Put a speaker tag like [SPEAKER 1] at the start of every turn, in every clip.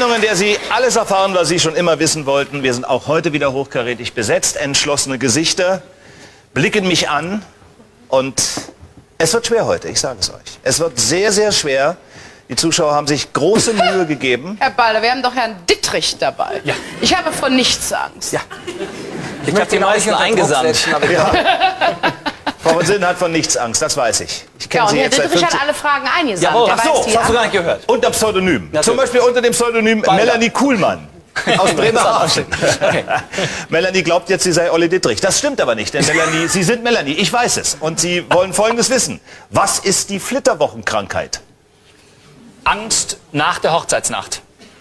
[SPEAKER 1] Sendung, in der Sie alles erfahren, was Sie schon immer wissen wollten. Wir sind auch heute wieder hochkarätig besetzt. Entschlossene Gesichter blicken mich an. Und es wird schwer heute, ich sage es euch. Es wird sehr, sehr schwer. Die Zuschauer haben sich große Mühe gegeben.
[SPEAKER 2] Herr Balder, wir haben doch Herrn Dittrich dabei.
[SPEAKER 3] Ja.
[SPEAKER 2] Ich habe vor nichts Angst.
[SPEAKER 3] Ja. Ich habe die meisten eingesandt.
[SPEAKER 1] Ja. Frau von Sinnen hat von nichts Angst, das weiß ich. Ich kenne
[SPEAKER 2] Ja, und
[SPEAKER 1] Sie
[SPEAKER 2] Herr
[SPEAKER 1] jetzt seit
[SPEAKER 2] Dittrich
[SPEAKER 1] 15
[SPEAKER 2] hat alle Fragen eingesandt.
[SPEAKER 3] Jawohl.
[SPEAKER 2] Der
[SPEAKER 3] Ach so,
[SPEAKER 2] weiß die
[SPEAKER 3] hast du gar nicht gehört.
[SPEAKER 1] Unter Pseudonym.
[SPEAKER 3] Natürlich.
[SPEAKER 1] Zum Beispiel unter dem Pseudonym
[SPEAKER 3] Balder.
[SPEAKER 1] Melanie Kuhlmann. Aus Bremerhaven.
[SPEAKER 3] Okay.
[SPEAKER 1] Melanie glaubt jetzt, sie sei Olli Dittrich. Das stimmt aber nicht, denn Melanie, Sie sind Melanie, ich weiß es. Und Sie wollen Folgendes wissen. Was ist die Flitterwochenkrankheit?
[SPEAKER 3] Angst nach der Hochzeitsnacht.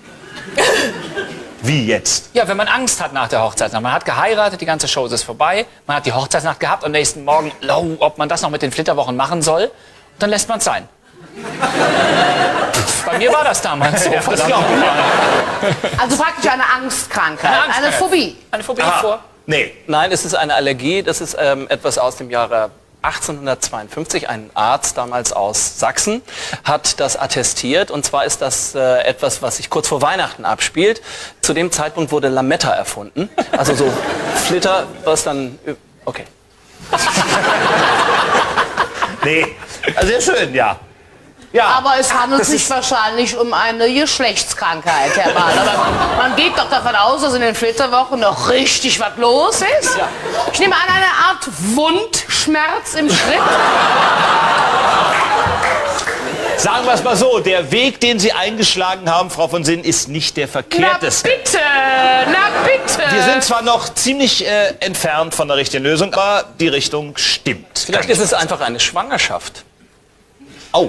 [SPEAKER 1] Wie jetzt?
[SPEAKER 3] Ja, wenn man Angst hat nach der Hochzeitsnacht. Man hat geheiratet, die ganze Show ist vorbei. Man hat die Hochzeitsnacht gehabt, am nächsten Morgen, ob man das noch mit den Flitterwochen machen soll. Dann lässt man es sein. Bei mir war das damals so. Ja, das glaube ich.
[SPEAKER 2] Also praktisch eine Angstkrankheit, eine Phobie.
[SPEAKER 3] Eine Phobie
[SPEAKER 1] Aha.
[SPEAKER 3] vor.
[SPEAKER 1] Nee.
[SPEAKER 4] Nein, es ist eine Allergie. Das ist etwas aus dem Jahre 1852. Ein Arzt damals aus Sachsen hat das attestiert. Und zwar ist das etwas, was sich kurz vor Weihnachten abspielt. Zu dem Zeitpunkt wurde Lametta erfunden. Also so Flitter, was dann... Okay.
[SPEAKER 1] Nee. Also sehr schön, ja. Ja.
[SPEAKER 2] Aber es handelt sich wahrscheinlich um eine Geschlechtskrankheit, Herr Balder. Aber man geht doch davon aus, dass in den Flitterwochen noch richtig was los ist.
[SPEAKER 3] Ja.
[SPEAKER 2] Ich nehme an, eine Art Wundschmerz im Schritt.
[SPEAKER 1] Sagen wir es mal so, der Weg, den Sie eingeschlagen haben, Frau von Sinnen, ist nicht der
[SPEAKER 2] Na
[SPEAKER 1] verkehrteste.
[SPEAKER 2] bitte, na bitte.
[SPEAKER 1] Wir sind zwar noch ziemlich entfernt von der richtigen Lösung, aber die Richtung stimmt.
[SPEAKER 4] Vielleicht ist es einfach eine Schwangerschaft.
[SPEAKER 1] Oh.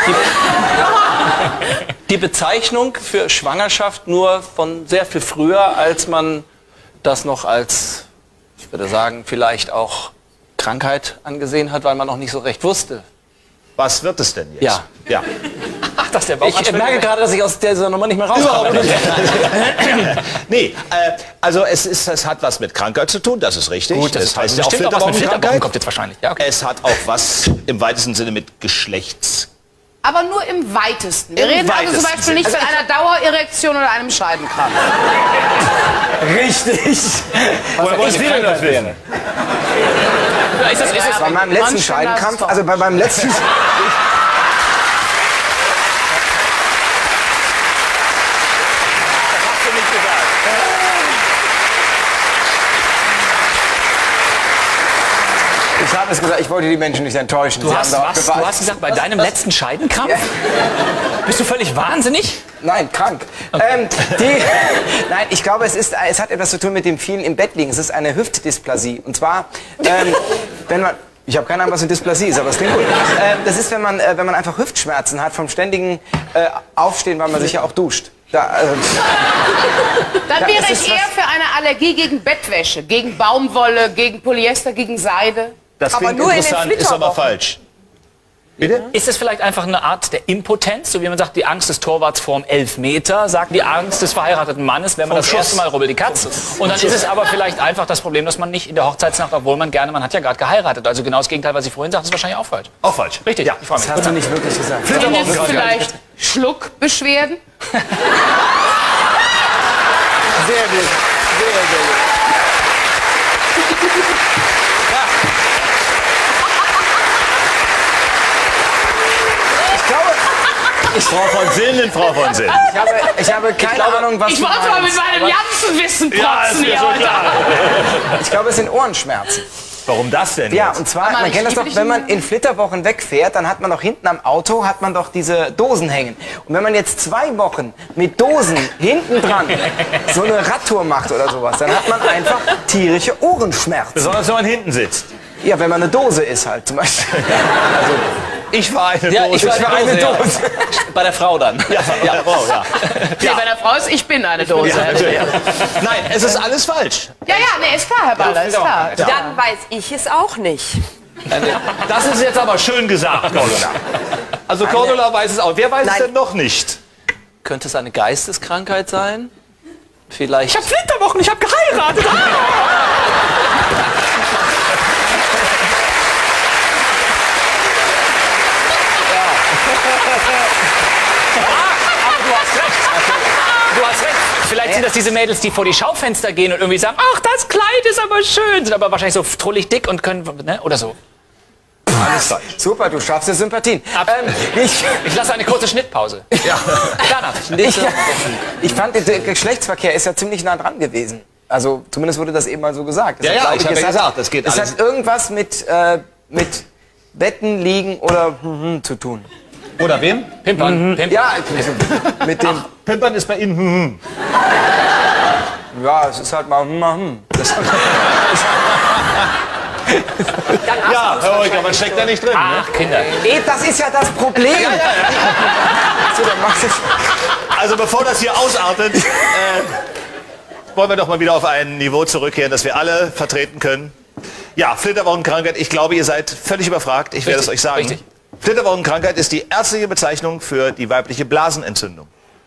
[SPEAKER 4] Die Bezeichnung für Schwangerschaft nur von sehr viel früher, als man das noch als, ich würde sagen, vielleicht auch Krankheit angesehen hat, weil man noch nicht so recht wusste.
[SPEAKER 1] Was wird es denn jetzt?
[SPEAKER 4] Ja.
[SPEAKER 1] Ja.
[SPEAKER 3] Ach, das ist der
[SPEAKER 4] Ich merke gerade, dass ich aus dieser Nummer nicht mehr rauskomme.
[SPEAKER 1] Nee, also es hat was mit Krankheit zu tun, das ist richtig.
[SPEAKER 3] Gut,
[SPEAKER 1] das heißt ja auch
[SPEAKER 3] bestimmt auch was mit Flitterwochen
[SPEAKER 1] Flitterwochenkrankheit.
[SPEAKER 3] kommt jetzt wahrscheinlich. Ja, okay.
[SPEAKER 1] Es hat auch was im weitesten Sinne mit Geschlechts.
[SPEAKER 2] Aber nur im weitesten. Wir
[SPEAKER 1] Im
[SPEAKER 2] reden also zum
[SPEAKER 1] weitesten
[SPEAKER 2] Beispiel nicht von einer Dauererektion oder einem Scheidenkrampf.
[SPEAKER 5] Richtig.
[SPEAKER 1] Woher wollen Sie denn das wissen?
[SPEAKER 3] Ist es
[SPEAKER 5] Bei meinem letzten
[SPEAKER 2] Manchmal
[SPEAKER 5] Scheidenkampf,
[SPEAKER 2] das
[SPEAKER 5] also bei meinem letzten... Ich habe es gesagt, ich wollte die Menschen nicht enttäuschen.
[SPEAKER 3] Du hast gesagt, bei deinem letzten Scheidenkrampf?
[SPEAKER 5] Ja.
[SPEAKER 3] Bist du völlig wahnsinnig?
[SPEAKER 5] Nein, krank. Nein, ich glaube, es hat etwas zu tun mit dem vielen im Bett liegen. Es ist eine Hüftdysplasie. Und zwar, wenn man... Ich habe keine Ahnung, was eine Dysplasie ist, aber es klingt gut. Das ist, wenn man einfach Hüftschmerzen hat vom ständigen Aufstehen, weil man sich ja auch duscht.
[SPEAKER 2] Dann wäre
[SPEAKER 5] ist
[SPEAKER 2] ich
[SPEAKER 5] es
[SPEAKER 2] eher für eine Allergie gegen Bettwäsche, gegen Baumwolle, gegen Polyester, gegen Seide.
[SPEAKER 1] Das
[SPEAKER 2] Aber
[SPEAKER 1] klingt
[SPEAKER 2] nur in den
[SPEAKER 1] interessant, ist aber
[SPEAKER 2] Flitterwochen.
[SPEAKER 1] falsch. Bitte?
[SPEAKER 3] Ist es vielleicht einfach eine Art der Impotenz, so wie man sagt, die Angst des Torwarts vorm Elfmeter, sagt die Angst des verheirateten Mannes, wenn man das erste Mal rubbelt die Katz. Und dann ist es aber vielleicht einfach das Problem, dass man nicht in der Hochzeitsnacht, obwohl man hat ja gerade geheiratet. Also genau das Gegenteil, was Sie vorhin sagten, ist wahrscheinlich auch falsch.
[SPEAKER 1] Auch falsch.
[SPEAKER 3] Richtig,
[SPEAKER 1] Ja.
[SPEAKER 3] ich freue mich.
[SPEAKER 5] Das hast du nicht wirklich gesagt.
[SPEAKER 2] Sind es vielleicht Schluckbeschwerden?
[SPEAKER 5] Sehr gut. Sehr, sehr gut.
[SPEAKER 1] Frau von Sinnen, Frau von Sinnen.
[SPEAKER 5] Ich habe keine Ahnung, was
[SPEAKER 2] Ich
[SPEAKER 5] du
[SPEAKER 2] wollte mal mit
[SPEAKER 5] meinst.
[SPEAKER 2] meinem ganzen Wissen
[SPEAKER 1] Ja, ist
[SPEAKER 2] protzen
[SPEAKER 1] mir
[SPEAKER 2] hier
[SPEAKER 1] schon
[SPEAKER 2] heute.
[SPEAKER 1] klar.
[SPEAKER 5] Ich glaube, es sind Ohrenschmerzen.
[SPEAKER 1] Warum das denn
[SPEAKER 5] Ja,
[SPEAKER 1] jetzt?
[SPEAKER 5] und zwar,
[SPEAKER 2] Mama,
[SPEAKER 5] man
[SPEAKER 2] ich
[SPEAKER 5] kennt das
[SPEAKER 2] liebe
[SPEAKER 5] doch,
[SPEAKER 2] dich
[SPEAKER 5] wenn
[SPEAKER 2] immer.
[SPEAKER 5] man in Flitterwochen wegfährt, dann hat man doch hinten am Auto, hat man doch diese Dosen hängen. Und wenn man jetzt 2 Wochen mit Dosen hinten dran so eine Radtour macht oder sowas, dann hat man einfach tierische Ohrenschmerzen.
[SPEAKER 1] Besonders wenn man hinten sitzt.
[SPEAKER 5] Ja, wenn man eine Dose ist halt zum Beispiel. Also,
[SPEAKER 1] Ich war eine
[SPEAKER 4] Ja,
[SPEAKER 1] Dose.
[SPEAKER 4] ich war eine Dose. Bei der Frau dann.
[SPEAKER 1] Ja, Frau, ja.
[SPEAKER 2] Nee, bei der Frau ist, ich bin eine Dose.
[SPEAKER 1] Ja, natürlich. Nein, es ist alles falsch.
[SPEAKER 2] Ja, nee, ist klar, Herr Balder, ist klar.
[SPEAKER 1] Ja.
[SPEAKER 6] Dann weiß ich es auch nicht.
[SPEAKER 1] Das ist jetzt aber schön gesagt, Cordula. Also Cordula weiß es auch. Wer weiß es
[SPEAKER 6] Nein.
[SPEAKER 1] denn noch nicht?
[SPEAKER 4] Könnte es eine Geisteskrankheit sein? Vielleicht.
[SPEAKER 3] Ich habe Flitterwochen, ich habe geheiratet.
[SPEAKER 4] Du
[SPEAKER 3] das diese Mädels, die vor die Schaufenster gehen und irgendwie sagen, ach, das Kleid ist aber schön, sind aber wahrscheinlich so trullig dick und können, ne? Oder so.
[SPEAKER 1] Alles falsch.
[SPEAKER 5] Super, du schaffst dir Sympathien.
[SPEAKER 3] Ich lasse eine kurze Schnittpause.
[SPEAKER 1] Ja.
[SPEAKER 5] Ich fand, der Geschlechtsverkehr ist ja ziemlich nah dran gewesen. Also zumindest wurde das eben mal so gesagt.
[SPEAKER 1] Ja, ja, ich habe ja gesagt, das geht
[SPEAKER 5] es
[SPEAKER 1] alles.
[SPEAKER 5] hat irgendwas mit Betten, Liegen oder zu tun.
[SPEAKER 1] Oder wem?
[SPEAKER 3] Pimpern. Pimpern.
[SPEAKER 5] Ja, mit dem...
[SPEAKER 1] Pimpern ist bei Ihnen.
[SPEAKER 5] Ja, es ist halt mal... Das,
[SPEAKER 1] Ja, Herr Holger, man steckt da nicht drin.
[SPEAKER 3] Ach, Kinder.
[SPEAKER 5] das ist ja das Problem. So, dann machst du...
[SPEAKER 1] Also bevor das hier ausartet, wollen wir doch mal wieder auf ein Niveau zurückkehren, das wir alle vertreten können. Ja, Flitterwochenkrankheit, ich glaube, ihr seid völlig überfragt. Ich werde es euch sagen.
[SPEAKER 3] Richtig.
[SPEAKER 1] Flitterwochenkrankheit ist die ärztliche Bezeichnung für die weibliche Blasenentzündung.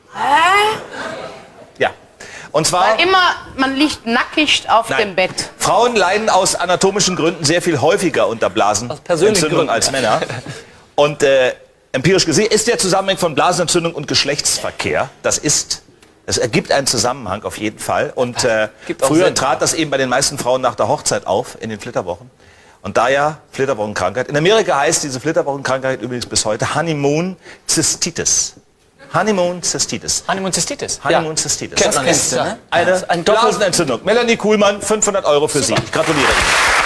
[SPEAKER 1] Ja. Und zwar,
[SPEAKER 2] Immer, man liegt nackig auf dem Bett.
[SPEAKER 1] Frauen leiden aus anatomischen Gründen sehr viel häufiger unter
[SPEAKER 4] persönlichen
[SPEAKER 1] Blasenentzündung
[SPEAKER 4] Gründen,
[SPEAKER 1] als Männer. Und empirisch gesehen ist der Zusammenhang von Blasenentzündung und Geschlechtsverkehr. Es ergibt einen Zusammenhang auf jeden Fall. Und früher trat das eben bei den meisten Frauen nach der Hochzeit auf, in den Flitterwochen. Und daher Flitterwochenkrankheit. In Amerika heißt diese Flitterwochenkrankheit übrigens bis heute Honeymoon Cystitis. Honeymoon Cystitis.
[SPEAKER 3] Honeymoon Cystitis.
[SPEAKER 1] Honeymoon Cystitis.
[SPEAKER 3] Das kennst du, ne?
[SPEAKER 1] Eine Blasenentzündung. Melanie Kuhlmann, 500 € für Sie. Ich gratuliere Ihnen.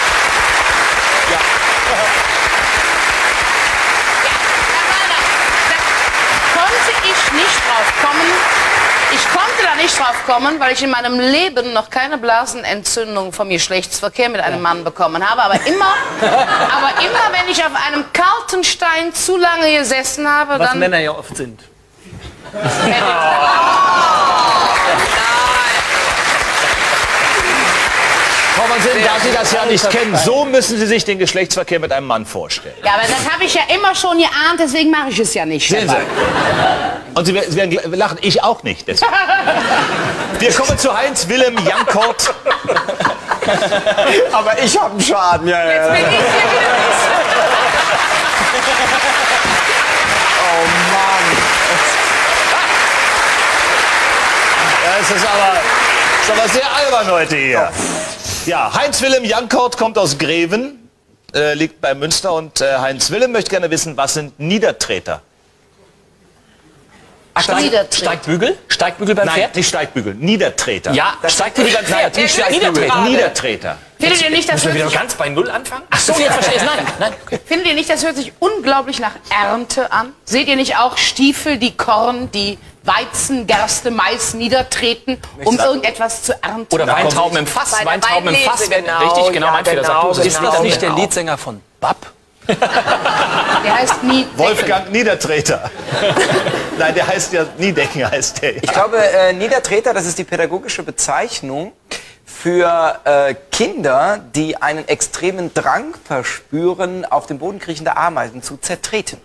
[SPEAKER 2] Ich konnte da nicht drauf kommen, weil ich in meinem Leben noch keine Blasenentzündung vom Geschlechtsverkehr mit einem Mann bekommen habe. Aber immer, wenn ich auf einem kalten Stein zu lange gesessen habe,
[SPEAKER 4] Was
[SPEAKER 2] dann...
[SPEAKER 4] Männer ja oft sind.
[SPEAKER 1] Frau von Sinnen, da Sie das ja nicht kennen, so müssen Sie sich den Geschlechtsverkehr mit einem Mann vorstellen.
[SPEAKER 2] Ja, aber das habe ich ja immer schon geahnt, deswegen mache ich es ja nicht.
[SPEAKER 1] Sehen Sie. Und Sie werden lachen, ich auch nicht. Deswegen. Wir kommen zu Heinz Willem Jankort.
[SPEAKER 5] Aber ich habe einen Schaden. Ja, ja.
[SPEAKER 2] Jetzt bin ich hier wieder
[SPEAKER 5] Oh Mann.
[SPEAKER 1] Ja, es ist aber sehr albern heute hier. Ja, Heinz Willem Jankort kommt aus Greven, liegt bei Münster. Und Heinz Willem möchte gerne wissen, was sind Niedertreter?
[SPEAKER 3] Steigbügel? Steigbügel beim
[SPEAKER 1] Nein,
[SPEAKER 3] Pferd?
[SPEAKER 1] nicht Steigbügel, Niedertreter.
[SPEAKER 3] Ja, Steigbügel beim Pferd.
[SPEAKER 1] Nicht Steigbügel, Niedertreter.
[SPEAKER 2] Findet ihr nicht, das
[SPEAKER 3] Müssen wir
[SPEAKER 2] hört
[SPEAKER 3] wieder
[SPEAKER 2] sich,
[SPEAKER 3] ganz bei Null anfangen? Ach so, jetzt verstehe ich es. Nein. Okay.
[SPEAKER 2] findet ihr nicht, das hört sich unglaublich nach Ernte an? Seht ihr nicht auch Stiefel, die Korn, die Weizen, Gerste, Mais niedertreten, um irgendetwas zu ernten?
[SPEAKER 3] Oder Weintrauben im Fass.
[SPEAKER 6] Bei der
[SPEAKER 3] Weintrauben im Fass.
[SPEAKER 6] Weinlese, genau.
[SPEAKER 3] Richtig, genau,
[SPEAKER 6] Ja,
[SPEAKER 3] mein Fehler.
[SPEAKER 6] genau,
[SPEAKER 3] Sagt du,
[SPEAKER 4] Ist das nicht der Leadsänger von BAP?
[SPEAKER 2] Der heißt nie
[SPEAKER 1] Wolfgang Niedertreter. Nein, der heißt ja Niedecken, heißt der. Ja.
[SPEAKER 5] Ich glaube, Niedertreter, das ist die pädagogische Bezeichnung für Kinder, die einen extremen Drang verspüren, auf dem Boden kriechende Ameisen zu zertreten.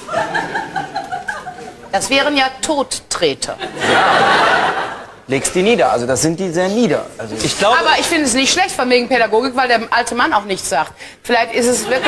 [SPEAKER 2] Das wären ja Todtreter.
[SPEAKER 5] Legst die nieder, also das sind die sehr nieder. Also
[SPEAKER 4] Ich glaube,
[SPEAKER 2] Aber ich finde es nicht schlecht von wegen Pädagogik, weil der alte Mann auch nichts sagt. Vielleicht ist es wirklich...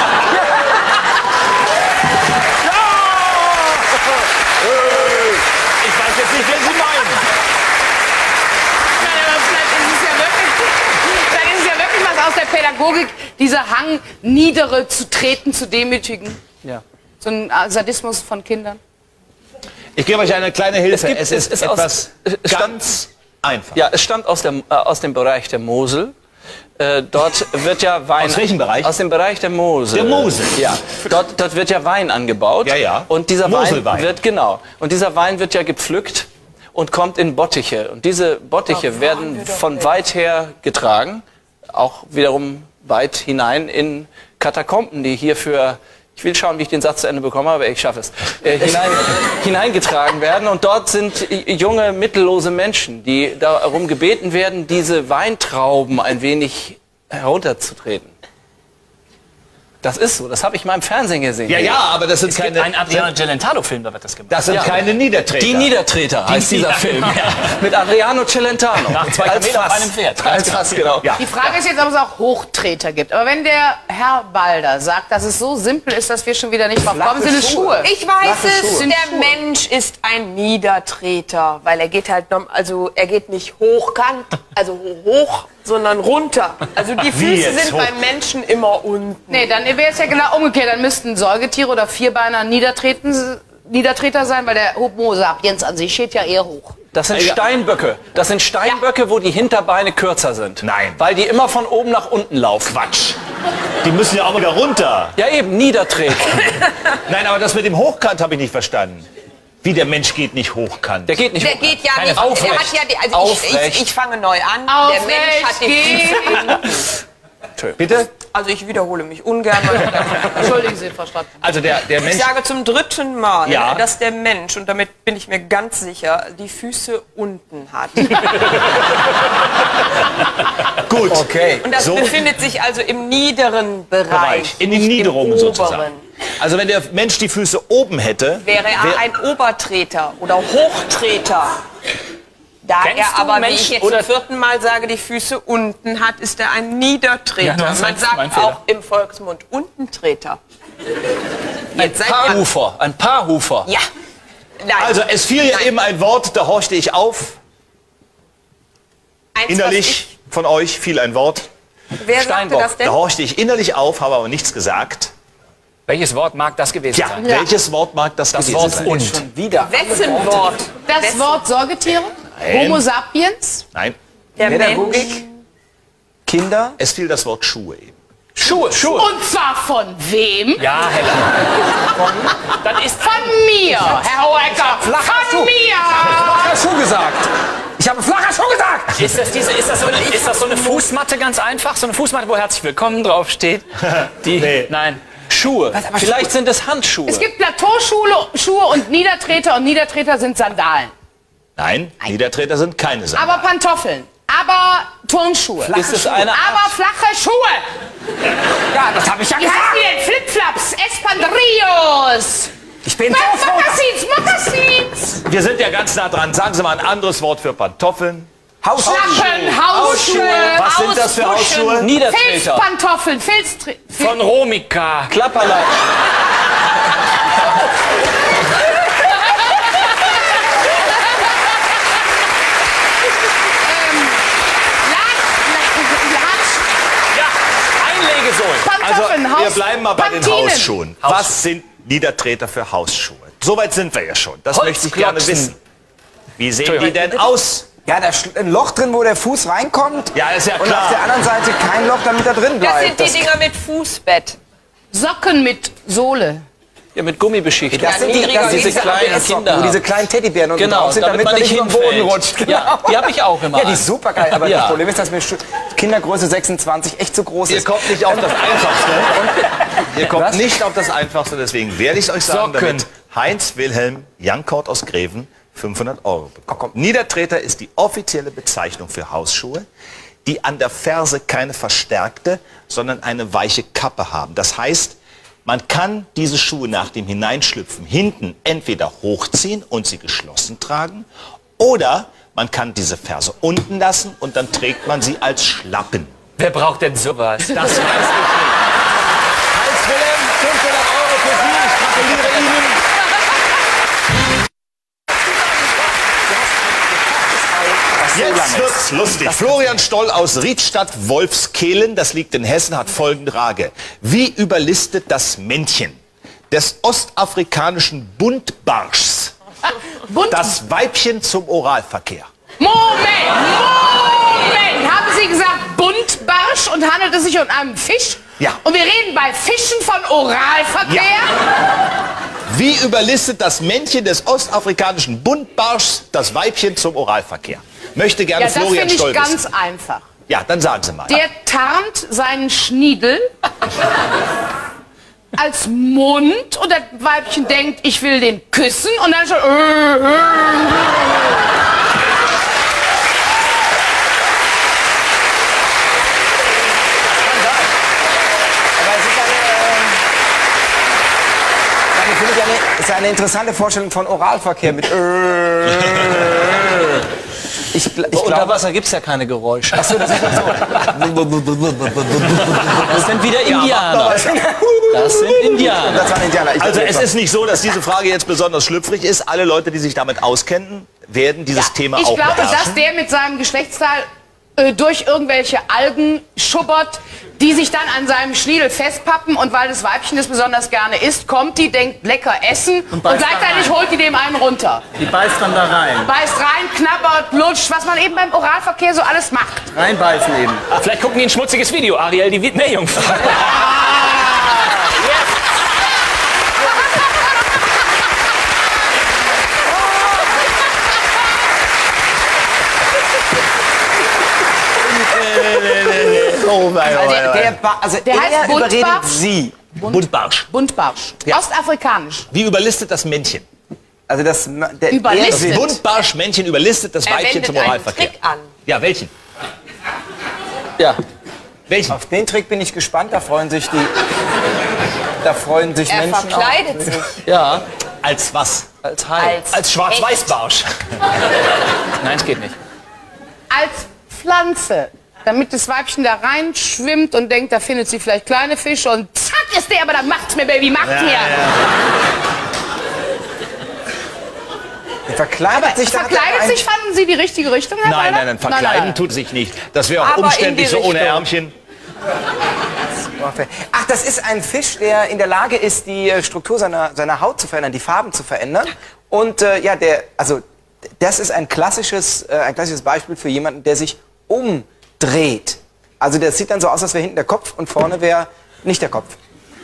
[SPEAKER 1] Ich weiß jetzt nicht, wen Sie meinen.
[SPEAKER 2] Nein, aber vielleicht ist es ja wirklich was aus der Pädagogik, dieser Hang, Niedere zu treten, zu demütigen.
[SPEAKER 4] ja.
[SPEAKER 2] So ein Sadismus von Kindern.
[SPEAKER 1] Ich gebe euch eine kleine Hilfe.
[SPEAKER 4] Es
[SPEAKER 1] Es ist
[SPEAKER 4] ist
[SPEAKER 1] etwas
[SPEAKER 4] es stammt-
[SPEAKER 1] ganz einfach.
[SPEAKER 4] Ja, es stammt aus dem Bereich der Mosel. Dort wird ja Wein...
[SPEAKER 1] Aus welchem Bereich?
[SPEAKER 4] Aus dem Bereich der Mosel.
[SPEAKER 1] Der Mosel.
[SPEAKER 4] Ja. Dort wird ja Wein angebaut.
[SPEAKER 1] Ja, ja.
[SPEAKER 4] Und dieser
[SPEAKER 1] Moselwein.
[SPEAKER 4] Wein wird, genau. Und dieser Wein wird ja gepflückt und kommt in Bottiche. Und diese Bottiche werden von weit her getragen. Auch wiederum weit hinein in Katakomben, die hier für... Ich will schauen, wie ich den Satz zu Ende bekomme, aber ich schaffe es. Hineingetragen werden. Und dort sind junge, mittellose Menschen, die darum gebeten werden, diese Weintrauben ein wenig herunterzutreten. Das ist so, das habe ich mal im Fernsehen gesehen.
[SPEAKER 1] Ja, aber das sind
[SPEAKER 3] Es gibt einen Adriano Celentano-Film, da wird das gemacht.
[SPEAKER 1] Das sind keine Niedertreter.
[SPEAKER 4] Die Niedertreter heißt dieser Film. Mit Adriano Celentano.
[SPEAKER 3] Nach 2 Kamelen auf einem Pferd.
[SPEAKER 4] Als Fass, genau.
[SPEAKER 1] Ja.
[SPEAKER 2] Die Frage ist jetzt, ob es auch Hochtreter gibt. Aber wenn der Herr Balder sagt, dass es so simpel ist, dass wir schon wieder nicht drauf kommen, sind es Schuhe.
[SPEAKER 6] Ich weiß es,
[SPEAKER 2] Sind
[SPEAKER 6] der
[SPEAKER 2] Schuhe.
[SPEAKER 6] Mensch ist ein Niedertreter, weil er geht halt, also er geht nicht hochkant, also hoch, sondern runter. Also die Füße
[SPEAKER 1] jetzt
[SPEAKER 6] sind
[SPEAKER 1] hoch?
[SPEAKER 6] beim Menschen immer unten.
[SPEAKER 2] Nee, dann wäre es ja genau umgekehrt. Dann müssten Säugetiere oder Vierbeiner Niedertreter sein, weil der Homo sapiens an sich steht ja eher hoch.
[SPEAKER 4] Das sind Steinböcke. Das sind Steinböcke, wo die Hinterbeine kürzer sind.
[SPEAKER 1] Nein.
[SPEAKER 4] Weil die immer von oben nach unten laufen.
[SPEAKER 1] Quatsch. Die müssen ja auch wieder runter.
[SPEAKER 4] Ja eben, Niedertreter.
[SPEAKER 1] Nein, aber das mit dem Hochkant habe ich nicht verstanden. Wie, der Mensch geht nicht hochkant?
[SPEAKER 4] Der geht nicht
[SPEAKER 6] Der
[SPEAKER 4] hoch.
[SPEAKER 6] geht ja
[SPEAKER 4] Keine
[SPEAKER 6] nicht.
[SPEAKER 4] aufrecht.
[SPEAKER 6] Er hat ja die, also
[SPEAKER 4] Aufrecht.
[SPEAKER 6] ich fange neu an. Der Mensch hat die Füße.
[SPEAKER 1] Bitte?
[SPEAKER 6] Also ich wiederhole mich ungern.
[SPEAKER 2] Entschuldigen Sie, Frau Strott.
[SPEAKER 1] Also der
[SPEAKER 6] Ich
[SPEAKER 1] Mensch...
[SPEAKER 6] sage zum 3. Mal,
[SPEAKER 1] Ja.
[SPEAKER 6] dass der Mensch, und damit bin ich mir ganz sicher, die Füße unten hat.
[SPEAKER 1] Gut.
[SPEAKER 5] Okay.
[SPEAKER 6] Und das
[SPEAKER 1] So.
[SPEAKER 6] befindet sich also im niederen Bereich.
[SPEAKER 1] In den
[SPEAKER 6] nicht
[SPEAKER 1] Niederungen
[SPEAKER 6] im
[SPEAKER 1] sozusagen.
[SPEAKER 6] oberen.
[SPEAKER 1] Also wenn der Mensch die Füße oben hätte...
[SPEAKER 6] Wäre er ein Obertreter oder Hochtreter. Da
[SPEAKER 3] Kennst
[SPEAKER 6] er
[SPEAKER 3] du
[SPEAKER 6] aber, wie
[SPEAKER 3] Menschen
[SPEAKER 6] ich jetzt
[SPEAKER 3] oder-
[SPEAKER 6] zum 4. Mal sage, die Füße unten hat, ist er ein Niedertreter.
[SPEAKER 3] Ja, das ist
[SPEAKER 6] Man
[SPEAKER 3] mein
[SPEAKER 6] sagt
[SPEAKER 3] Fehler.
[SPEAKER 6] auch im Volksmund Untentreter. Jetzt seid ihr...
[SPEAKER 4] Paarhufer. Ein Paarhufer.
[SPEAKER 6] Ja. Nein.
[SPEAKER 1] Also es fiel ja
[SPEAKER 6] Nein.
[SPEAKER 1] eben ein Wort, da horchte ich auf.
[SPEAKER 6] Eins, was
[SPEAKER 1] Innerlich von euch fiel ein Wort.
[SPEAKER 6] Wer sagte
[SPEAKER 4] Steinbock.
[SPEAKER 6] das denn?
[SPEAKER 1] Da horchte ich innerlich auf, habe aber nichts gesagt.
[SPEAKER 3] Welches Wort mag das gewesen
[SPEAKER 1] Ja,
[SPEAKER 3] sein?
[SPEAKER 1] welches Wort mag das
[SPEAKER 3] Das
[SPEAKER 1] gewesen
[SPEAKER 3] Wort
[SPEAKER 1] sein?
[SPEAKER 3] und.
[SPEAKER 5] Schon wieder.
[SPEAKER 6] Wessen Wort?
[SPEAKER 2] Das Wort Säugetiere? Homo sapiens?
[SPEAKER 1] Nein,
[SPEAKER 6] Der Mensch.
[SPEAKER 5] Pädagogik. Kinder.
[SPEAKER 1] es fiel das Wort Schuhe eben.
[SPEAKER 4] Schuhe.
[SPEAKER 2] Und zwar von wem?
[SPEAKER 3] Ja, Hella. Dann ist
[SPEAKER 2] Von mir, Herr Hohecker. Von mir.
[SPEAKER 5] Flacher Schuh gesagt. Ich habe flacher Schuh gesagt.
[SPEAKER 3] ist das so eine Fußmatte ganz einfach? So eine Fußmatte, wo herzlich willkommen draufsteht? Die,
[SPEAKER 1] Nee.
[SPEAKER 3] Nein.
[SPEAKER 4] Schuhe. Vielleicht sind es Handschuhe.
[SPEAKER 2] Es gibt Plateauschuhe und Niedertreter sind Sandalen.
[SPEAKER 1] Nein, Niedertreter sind keine Sachen.
[SPEAKER 2] Aber Pantoffeln. Aber Turnschuhe.
[SPEAKER 4] Ist es eine Art...
[SPEAKER 2] Aber flache Schuhe.
[SPEAKER 5] Ja, das habe ich ja
[SPEAKER 2] Wie heißen die denn? Flipflops, Espandrillos.
[SPEAKER 5] Ich bin so froh.
[SPEAKER 2] Mokassins.
[SPEAKER 1] Wir sind ja ganz nah dran. Sagen Sie mal ein anderes Wort für Pantoffeln.
[SPEAKER 2] Schlappen, Hausschuhe.
[SPEAKER 1] Was sind das für Hausschuhe?
[SPEAKER 4] Niedertreter.
[SPEAKER 2] Filzpantoffeln,
[SPEAKER 3] Von Romika.
[SPEAKER 4] Klapperlein.
[SPEAKER 3] Ja, Einlegesohlen.
[SPEAKER 2] Pantoffeln,
[SPEAKER 1] Also, wir bleiben mal bei den
[SPEAKER 2] Pantinen.
[SPEAKER 1] Hausschuhen. Was sind Niedertreter für Hausschuhe? Soweit sind wir ja schon. Das möchte ich gerne
[SPEAKER 3] Holzklotsen.
[SPEAKER 1] wissen. Wie sehen die denn aus?
[SPEAKER 5] Ja, da ist ein Loch drin, wo der Fuß reinkommt.
[SPEAKER 1] Ja, ist ja
[SPEAKER 5] Und auf der
[SPEAKER 1] klar.
[SPEAKER 5] anderen Seite kein Loch, damit er drin
[SPEAKER 6] Das
[SPEAKER 5] bleibt.
[SPEAKER 6] sind die Dinger mit Fußbett.
[SPEAKER 2] Socken mit Sohle.
[SPEAKER 4] Ja, mit Gummibeschichtung.
[SPEAKER 5] Das sind die,
[SPEAKER 6] niedriger
[SPEAKER 5] das sind
[SPEAKER 4] diese kleinen
[SPEAKER 5] Socken,
[SPEAKER 4] Kinder
[SPEAKER 5] wo diese
[SPEAKER 4] haben.
[SPEAKER 5] kleinen Teddybären unten
[SPEAKER 4] Genau,
[SPEAKER 5] drauf sind, damit man nicht über den Boden
[SPEAKER 4] hinfällt.
[SPEAKER 5] rutscht.
[SPEAKER 4] Ja, die habe ich auch immer.
[SPEAKER 5] Ja, die
[SPEAKER 4] an.
[SPEAKER 5] ist super geil. Aber
[SPEAKER 4] Ja.
[SPEAKER 5] das Problem ist, dass mir Kindergröße 26 echt zu groß
[SPEAKER 1] Ihr
[SPEAKER 5] ist.
[SPEAKER 1] kommt nicht auf das Einfachste. Ihr kommt
[SPEAKER 5] Was?
[SPEAKER 1] nicht auf das Einfachste, deswegen werde ich es euch sagen,
[SPEAKER 3] Socken.
[SPEAKER 1] damit Heinz Wilhelm Jankort aus Greven 500 € bekommt. Niedertreter ist die offizielle Bezeichnung für Hausschuhe, die an der Ferse keine verstärkte, sondern eine weiche Kappe haben. Das heißt, man kann diese Schuhe nach dem Hineinschlüpfen hinten entweder hochziehen und sie geschlossen tragen, oder man kann diese Ferse unten lassen und dann trägt man sie als Schlappen.
[SPEAKER 3] Wer braucht denn sowas?
[SPEAKER 1] Das weiß ich nicht. Heinz Wilhelm, 500 € für Sie. Ich gratuliere Ihnen. Jetzt wird's lustig. Florian Stoll aus Riedstadt-Wolfskehlen, das liegt in Hessen, hat folgende Frage. Wie überlistet das Männchen des ostafrikanischen Buntbarschs das Weibchen zum Oralverkehr?
[SPEAKER 2] Moment! Haben Sie gesagt Buntbarsch und handelt es sich um einen Fisch?
[SPEAKER 1] Ja.
[SPEAKER 2] Und wir reden bei Fischen von Oralverkehr?
[SPEAKER 1] Wie überlistet das Männchen des ostafrikanischen Buntbarschs das Weibchen zum Oralverkehr? Möchte gerne
[SPEAKER 2] Ja, das
[SPEAKER 1] Florian
[SPEAKER 2] finde ich
[SPEAKER 1] Stoll
[SPEAKER 2] ganz
[SPEAKER 1] wissen.
[SPEAKER 2] einfach.
[SPEAKER 1] Ja, dann sagen Sie mal.
[SPEAKER 2] Der tarnt seinen Schniedel als Mund und das Weibchen denkt, ich will den küssen und dann schon...
[SPEAKER 5] ist eine interessante Vorstellung von Oralverkehr mit ich
[SPEAKER 4] Unter
[SPEAKER 5] glaube,
[SPEAKER 4] Wasser gibt es ja keine Geräusche.
[SPEAKER 5] achso, das ist so.
[SPEAKER 4] Das sind wieder Indianer. Das sind Indianer.
[SPEAKER 5] Das waren Indianer. Ich
[SPEAKER 1] Also
[SPEAKER 5] weiß
[SPEAKER 1] es
[SPEAKER 5] nicht.
[SPEAKER 1] ist nicht so, dass diese Frage jetzt besonders schlüpfrig ist. Alle Leute, die sich damit auskennen, werden dieses Thema
[SPEAKER 2] Ich
[SPEAKER 1] auch
[SPEAKER 2] glaube,
[SPEAKER 1] beherrschen.
[SPEAKER 2] dass der mit seinem Geschlechtsteil durch irgendwelche Algen schubbert, die sich dann an seinem Schniedel festpappen und weil das Weibchen das besonders gerne isst, kommt die, denkt lecker essen und
[SPEAKER 4] beißt da
[SPEAKER 2] gleichzeitig
[SPEAKER 4] rein.
[SPEAKER 2] holt die dem einen runter.
[SPEAKER 4] Die beißt dann da rein.
[SPEAKER 2] Beißt rein, knabbert, lutscht, was man eben beim Oralverkehr so alles macht.
[SPEAKER 4] Reinbeißen eben.
[SPEAKER 3] Vielleicht gucken die ein schmutziges Video. Ariel, die Meerjungfrau.
[SPEAKER 1] Oh mein
[SPEAKER 2] Der heißt
[SPEAKER 5] er überredet
[SPEAKER 2] Buntbarsch.
[SPEAKER 5] sie.
[SPEAKER 1] Buntbarsch.
[SPEAKER 2] Buntbarsch.
[SPEAKER 1] Ja.
[SPEAKER 2] Ostafrikanisch.
[SPEAKER 1] Wie überlistet das Männchen?
[SPEAKER 5] Also das der
[SPEAKER 2] Überlistet.
[SPEAKER 5] er-
[SPEAKER 1] Buntbarsch-Männchen überlistet das
[SPEAKER 6] Er
[SPEAKER 1] Weibchen
[SPEAKER 6] wendet
[SPEAKER 1] zum
[SPEAKER 6] einen
[SPEAKER 1] Oralverkehr.
[SPEAKER 6] Trick an.
[SPEAKER 1] Ja, welchen?
[SPEAKER 4] Ja.
[SPEAKER 1] Welchen?
[SPEAKER 5] Auf den Trick bin ich gespannt, da freuen sich
[SPEAKER 6] Er
[SPEAKER 5] Menschen auch.
[SPEAKER 6] verkleidet sich
[SPEAKER 4] Ja.
[SPEAKER 1] Als was?
[SPEAKER 4] Als Hai.
[SPEAKER 3] Als Schwarz-Weiß-Barsch. Nein, es geht nicht.
[SPEAKER 2] Als Pflanze. Damit das Weibchen da reinschwimmt und denkt, da findet sie vielleicht kleine Fische und zack ist der, aber dann macht's mir, Baby, macht's mir.
[SPEAKER 5] Er verkleidet sich, da hat er
[SPEAKER 2] Verkleidet
[SPEAKER 5] ein-
[SPEAKER 2] sich, fanden Sie die richtige Richtung, Herr
[SPEAKER 1] Nein,
[SPEAKER 2] Weiler?
[SPEAKER 1] nein, verkleiden tut sich nicht. Das wäre auch
[SPEAKER 6] Aber in
[SPEAKER 1] umständlich,
[SPEAKER 6] die
[SPEAKER 1] so ohne
[SPEAKER 6] Richtung.
[SPEAKER 1] Ärmchen.
[SPEAKER 5] Ach, das ist ein Fisch, der in der Lage ist, die Struktur seiner Haut zu verändern, die Farben zu verändern. Und das ist ein klassisches Beispiel für jemanden, der sich umdreht. Also das sieht dann so aus, als wäre hinten der Kopf und vorne wäre nicht der Kopf.